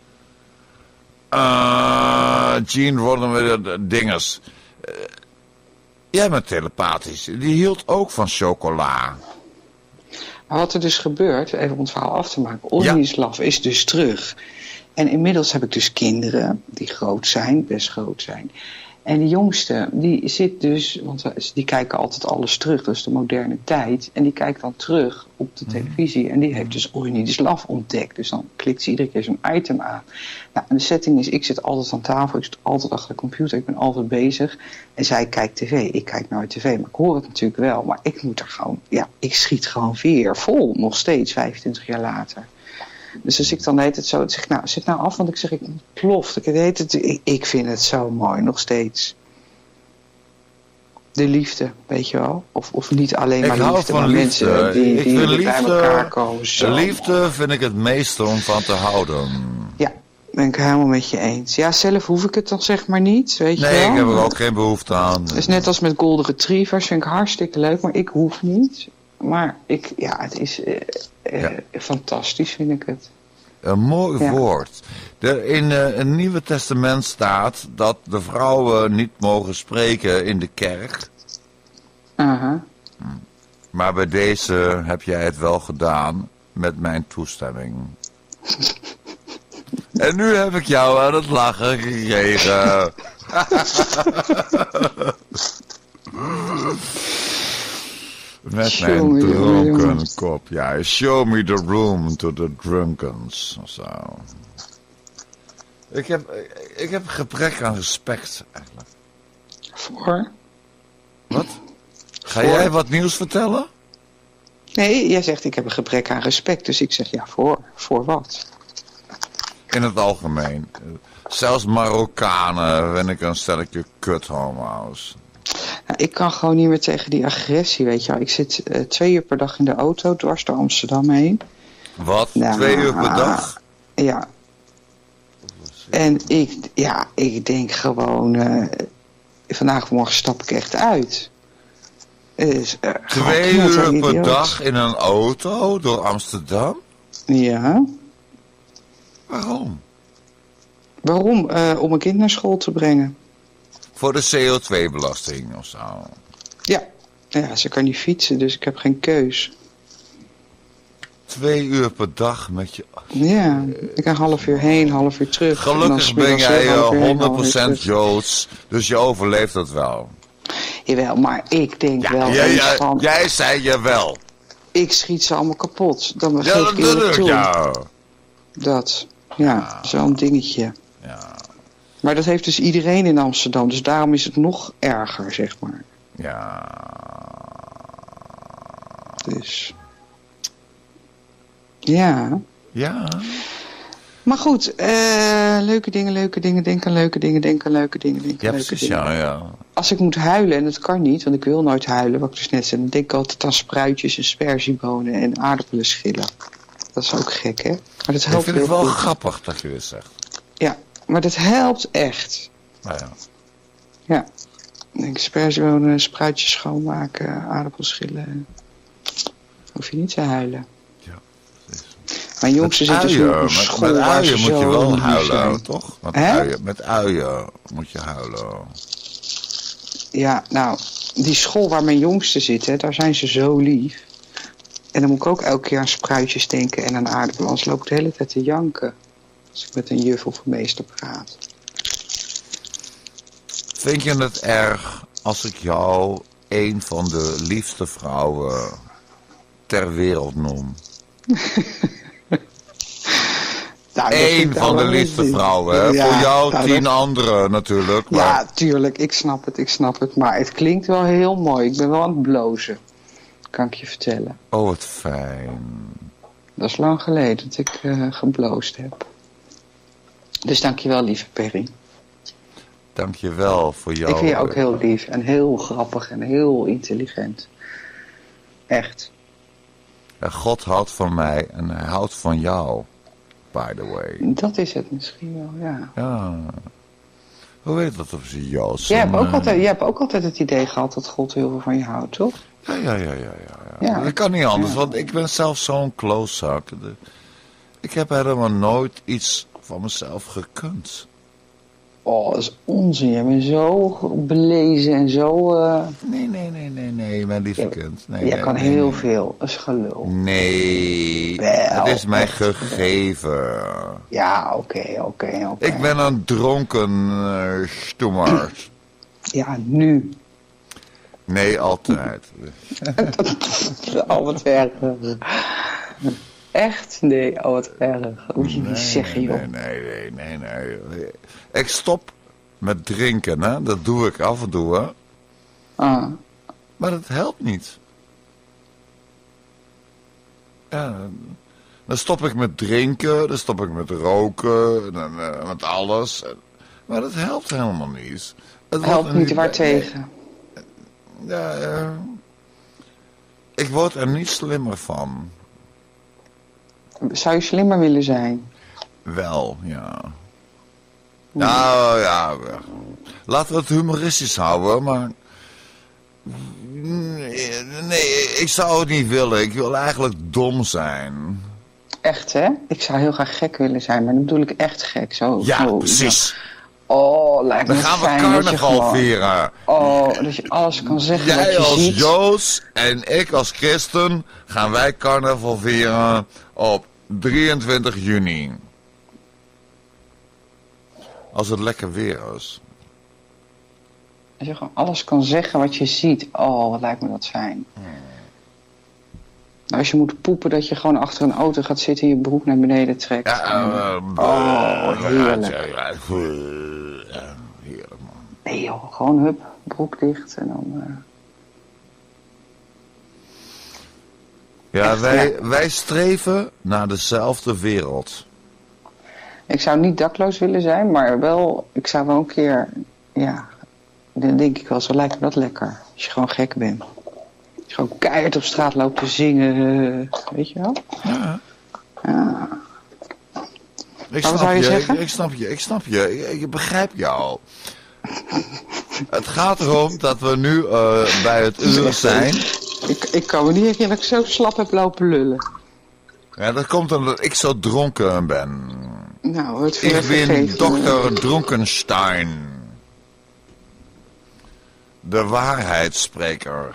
Speaker 1: Uh, Gene Roddenberry, dinges. Uh, jij bent telepathisch. Die hield ook van chocola.
Speaker 2: Maar wat er dus gebeurt, even om het verhaal af te maken, All You Need Is Love is dus terug. En inmiddels heb ik dus kinderen die groot zijn, best groot zijn. En de jongste, die zit dus, want die kijken altijd alles terug, dat is de moderne tijd. En die kijkt dan terug op de televisie en die heeft dus All You Need Is Love ontdekt. Dus dan klikt ze iedere keer zo'n item aan. Nou, en de setting is, ik zit altijd aan tafel, ik zit altijd achter de computer, ik ben altijd bezig. En zij kijkt tv, ik kijk nooit tv, maar ik hoor het natuurlijk wel. Maar ik moet er gewoon, ja, ik schiet gewoon weer vol, nog steeds, vijfentwintig jaar later. Dus als ik dan heet het zo, dan zeg ik, nou, zit nou af, want ik zeg, ik plof. Ik, heet het, ik, ik vind het zo mooi, nog steeds. De liefde, weet je wel? Of, of niet alleen maar
Speaker 1: ik
Speaker 2: liefde,
Speaker 1: hou van
Speaker 2: maar
Speaker 1: liefde.
Speaker 2: mensen die,
Speaker 1: ik
Speaker 2: die
Speaker 1: vind
Speaker 2: liefde, bij elkaar komen.
Speaker 1: Zo liefde mooi. Vind ik het meeste om van te houden.
Speaker 2: Ja, ben ik helemaal met je eens. Ja, zelf hoef ik het dan zeg maar niet, weet je
Speaker 1: nee,
Speaker 2: wel?
Speaker 1: Nee, ik heb er ook geen behoefte aan.
Speaker 2: Het is net als met Golden Retrievers, vind ik hartstikke leuk, maar ik hoef niet. Maar ik, ja, het is uh, uh, ja. fantastisch, vind ik het.
Speaker 1: Een mooi ja. woord. Er in uh, het Nieuwe Testament staat dat de vrouwen niet mogen spreken in de kerk.
Speaker 2: Uh-huh.
Speaker 1: Maar bij deze heb jij het wel gedaan met mijn toestemming. En nu heb ik jou aan het lachen gekregen. Met
Speaker 2: Show
Speaker 1: mijn
Speaker 2: me the
Speaker 1: dronken
Speaker 2: room.
Speaker 1: kop. Ja, show me the room to the drunkens. Of zo. Ik heb, ik heb gebrek aan respect, eigenlijk.
Speaker 2: Voor?
Speaker 1: Wat? Ga
Speaker 2: Voor?
Speaker 1: jij wat nieuws vertellen?
Speaker 2: Nee, jij zegt ik heb een gebrek aan respect. Dus ik zeg ja, voor. Voor wat?
Speaker 1: In het algemeen. Zelfs Marokkanen ben ik een stelletje kuthomo's.
Speaker 2: Nou, ik kan gewoon niet meer tegen die agressie, weet je wel. Ik zit uh, twee uur per dag in de auto, dwars door Amsterdam heen.
Speaker 1: Wat?
Speaker 2: Nou,
Speaker 1: Twee uur per dag?
Speaker 2: Ja. En ik, ja, ik denk gewoon... Uh, vandaag of morgen stap ik echt uit. Dus, uh,
Speaker 1: Twee uur per dag in een auto door Amsterdam?
Speaker 2: Ja.
Speaker 1: Waarom?
Speaker 2: Waarom? Uh, om een kind naar school te brengen.
Speaker 1: Voor de C O twee belasting of zo?
Speaker 2: Ja. Ja, ze kan niet fietsen, dus ik heb geen keus.
Speaker 1: Twee uur per dag met je...
Speaker 2: Ja, ik ga een half uur heen, half uur terug.
Speaker 1: Gelukkig ben jij honderd procent Joods, dus je overleeft dat wel.
Speaker 2: Jawel, maar ik denk
Speaker 1: ja,
Speaker 2: wel
Speaker 1: ja,
Speaker 2: eens
Speaker 1: ja,
Speaker 2: van...
Speaker 1: Jij zei je wel.
Speaker 2: Ik schiet ze allemaal kapot. Dan
Speaker 1: Ja,
Speaker 2: geef
Speaker 1: dat
Speaker 2: ik eerlijk toe.
Speaker 1: Ja.
Speaker 2: Dat, ja, ja. zo'n dingetje.
Speaker 1: Ja.
Speaker 2: Maar dat heeft dus iedereen in Amsterdam, dus daarom is het nog erger, zeg maar.
Speaker 1: Ja.
Speaker 2: Dus... Ja.
Speaker 1: Ja.
Speaker 2: Maar goed, uh, leuke dingen, leuke dingen, denken, leuke dingen, denken, leuke dingen, denken,
Speaker 1: ja,
Speaker 2: leuke
Speaker 1: precies,
Speaker 2: dingen.
Speaker 1: Ja, ja.
Speaker 2: Als ik moet huilen, en dat kan niet, want ik wil nooit huilen, wat ik dus net zei, dan denk ik altijd aan spruitjes en sperziebonen en aardappelen schillen. Dat is ook gek, hè? Maar dat helpt
Speaker 1: ik vind het
Speaker 2: heel
Speaker 1: wel
Speaker 2: goed.
Speaker 1: grappig dat je dit zegt.
Speaker 2: Ja, maar dat helpt echt.
Speaker 1: Nou ja.
Speaker 2: Ja. Ik denk sperziebonen, spruitjes schoonmaken, aardappelen schillen. Hoef je niet te huilen. Mijn jongste zit dus nu op een school
Speaker 1: met, met
Speaker 2: waar ze
Speaker 1: uien moet je
Speaker 2: zo
Speaker 1: wel
Speaker 2: lief
Speaker 1: huilen,
Speaker 2: zijn.
Speaker 1: toch? Met
Speaker 2: Hè?
Speaker 1: uien, met uien moet je huilen.
Speaker 2: Ja, nou, die school waar mijn jongste zit, hè, daar zijn ze zo lief. En dan moet ik ook elke keer aan spruitjes denken en aan aardappelen. Anders loop ik de hele tijd te janken. Als ik met een juf of een meester praat.
Speaker 1: Vind je het erg als ik jou een van de liefste vrouwen ter wereld noem?
Speaker 2: Nou,
Speaker 1: Eén van de liefste vrouwen, hè? Ja, voor jou nou, tien dat... anderen natuurlijk. Maar...
Speaker 2: Ja, tuurlijk, ik snap het, ik snap het. Maar het klinkt wel heel mooi. Ik ben wel aan het blozen, kan ik je vertellen.
Speaker 1: Oh, wat fijn.
Speaker 2: Dat is lang geleden dat ik uh, gebloosd heb. Dus dankjewel, lieve Perry.
Speaker 1: Dankjewel voor jou.
Speaker 2: Ik vind je ook heel lief en heel grappig en heel intelligent. Echt.
Speaker 1: Ja, God houdt van mij en hij houdt van jou. By the way.
Speaker 2: Dat is het misschien wel, ja.
Speaker 1: Ja. Hoe weet dat op zijn Joods?
Speaker 2: Jij hebt, ook altijd, jij hebt ook altijd het idee gehad dat God heel veel van je houdt, toch?
Speaker 1: Ja, ja, ja, ja. ja, ja. ja dat kan niet anders, ja. Want ik ben zelf zo'n klootzak. Ik heb helemaal nooit iets van mezelf gekund.
Speaker 2: Oh, dat is onzin. Je bent zo belezen en zo... Uh...
Speaker 1: Nee, nee, nee, nee, nee, mijn lieve kind. Nee,
Speaker 2: Jij
Speaker 1: nee,
Speaker 2: kan
Speaker 1: nee,
Speaker 2: heel
Speaker 1: nee.
Speaker 2: veel. Dat is gelul.
Speaker 1: Nee,
Speaker 2: Wel,
Speaker 1: het is mij
Speaker 2: echt.
Speaker 1: gegeven.
Speaker 2: Ja, oké, okay, oké, okay, oké. Okay.
Speaker 1: Ik ben een dronken uh, stoemard.
Speaker 2: Ja, nu.
Speaker 1: Nee, altijd.
Speaker 2: Oh, wat erg. Echt? Nee, oh wat erg. Dat moet je
Speaker 1: nee,
Speaker 2: niet zeggen, joh.
Speaker 1: Nee, nee, nee, nee, nee. Ik stop met drinken, hè. Dat doe ik af en toe, hè.
Speaker 2: Ah.
Speaker 1: Maar dat helpt niet. Ja, dan stop ik met drinken, dan stop ik met roken, en, uh, met alles. Maar dat helpt helemaal niet. Het
Speaker 2: helpt niet waartegen.
Speaker 1: Ja, uh, ik word er niet slimmer van.
Speaker 2: Zou je slimmer willen zijn?
Speaker 1: Wel, ja. Hmm. Nou ja, laten we het humoristisch houden, maar... Nee, ik zou het niet willen. Ik wil eigenlijk dom zijn.
Speaker 2: Echt, hè? Ik zou heel graag gek willen zijn, maar dan bedoel ik echt gek. Zo,
Speaker 1: ja,
Speaker 2: zo,
Speaker 1: precies.
Speaker 2: Zo. Oh, lijkt me
Speaker 1: dan gaan
Speaker 2: fijn
Speaker 1: we carnaval
Speaker 2: gewoon...
Speaker 1: vieren.
Speaker 2: Oh, dat je alles kan zeggen
Speaker 1: Jij
Speaker 2: wat je
Speaker 1: als
Speaker 2: ziet.
Speaker 1: Joods en ik als christen gaan wij carnaval vieren op drieëntwintig juni. Als het lekker weer is.
Speaker 2: Als je gewoon alles kan zeggen wat je ziet. Oh, wat lijkt me dat fijn. Hmm. Als je moet poepen, dat je gewoon achter een auto gaat zitten en je broek naar beneden trekt. Ja, uh, oh, heerlijk. Ja, ja, ja, heerlijk, man. Nee joh, gewoon hup, broek dicht en dan... Uh...
Speaker 1: Ja, Echt, wij, ja, wij streven naar dezelfde wereld.
Speaker 2: Ik zou niet dakloos willen zijn, maar wel, ik zou wel een keer, ja, dan denk ik wel, zo lijkt me dat lekker. Als je gewoon gek bent. Als je gewoon keihard op straat loopt te zingen, weet je wel?
Speaker 1: Ja.
Speaker 2: Ja.
Speaker 1: Ik snap je, je zeggen? Ik, ik snap je, ik snap je, ik, ik begrijp jou. Het gaat erom dat we nu uh, bij het uur zijn.
Speaker 2: Ik, ik kan me niet herinneren dat ik zo slap heb lopen lullen.
Speaker 1: Ja, dat komt omdat ik zo dronken ben.
Speaker 2: Nou, het
Speaker 1: ik ben dokter Dronkenstein. De waarheidsspreker.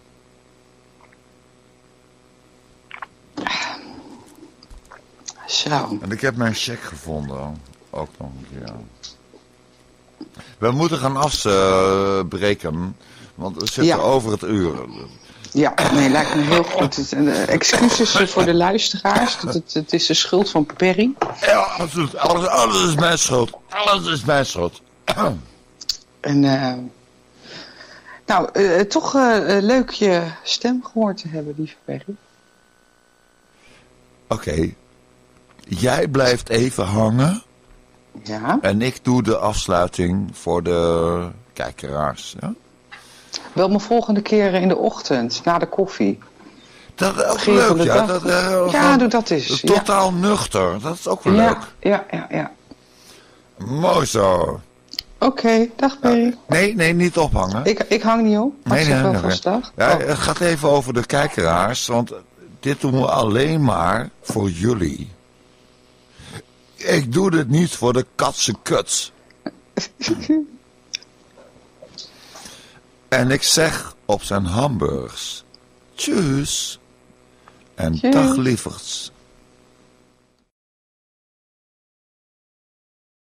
Speaker 2: Zo.
Speaker 1: En ik heb mijn cheque gevonden. Ook nog een keer. We moeten gaan afbreken. Want we zitten ja. over het uur.
Speaker 2: Ja, nee, lijkt me heel goed. Het, uh, excuses voor de luisteraars. Het, het, het is de schuld van Perry.
Speaker 1: Ja, absoluut. Alles, alles is mijn schuld. Alles is mijn schuld.
Speaker 2: En, uh, nou, uh, toch uh, leuk je stem gehoord te hebben, lieve Perry.
Speaker 1: Oké. Okay. Jij blijft even hangen.
Speaker 2: Ja.
Speaker 1: En ik doe de afsluiting voor de kijkeraars. Ja?
Speaker 2: Wel me volgende keer in de ochtend, na de koffie.
Speaker 1: Dat is ook leuk, ja. Dat, uh,
Speaker 2: ja, doe dat eens.
Speaker 1: Totaal ja. nuchter, dat is ook wel
Speaker 2: ja,
Speaker 1: leuk.
Speaker 2: Ja, ja, ja.
Speaker 1: Mooi zo.
Speaker 2: Oké, okay, dag Perry.
Speaker 1: Ja, nee, nee, niet ophangen.
Speaker 2: Ik, ik hang niet op, maar nee, ik zeg nee, wel vast dag.
Speaker 1: Ja,
Speaker 2: oh.
Speaker 1: Het gaat even over de kijkeraars, want dit doen we alleen maar voor jullie. Ik doe dit niet voor de katse kuts. En ik zeg op zijn hamburgers. Tjus. En Tjus. Dag lieverds.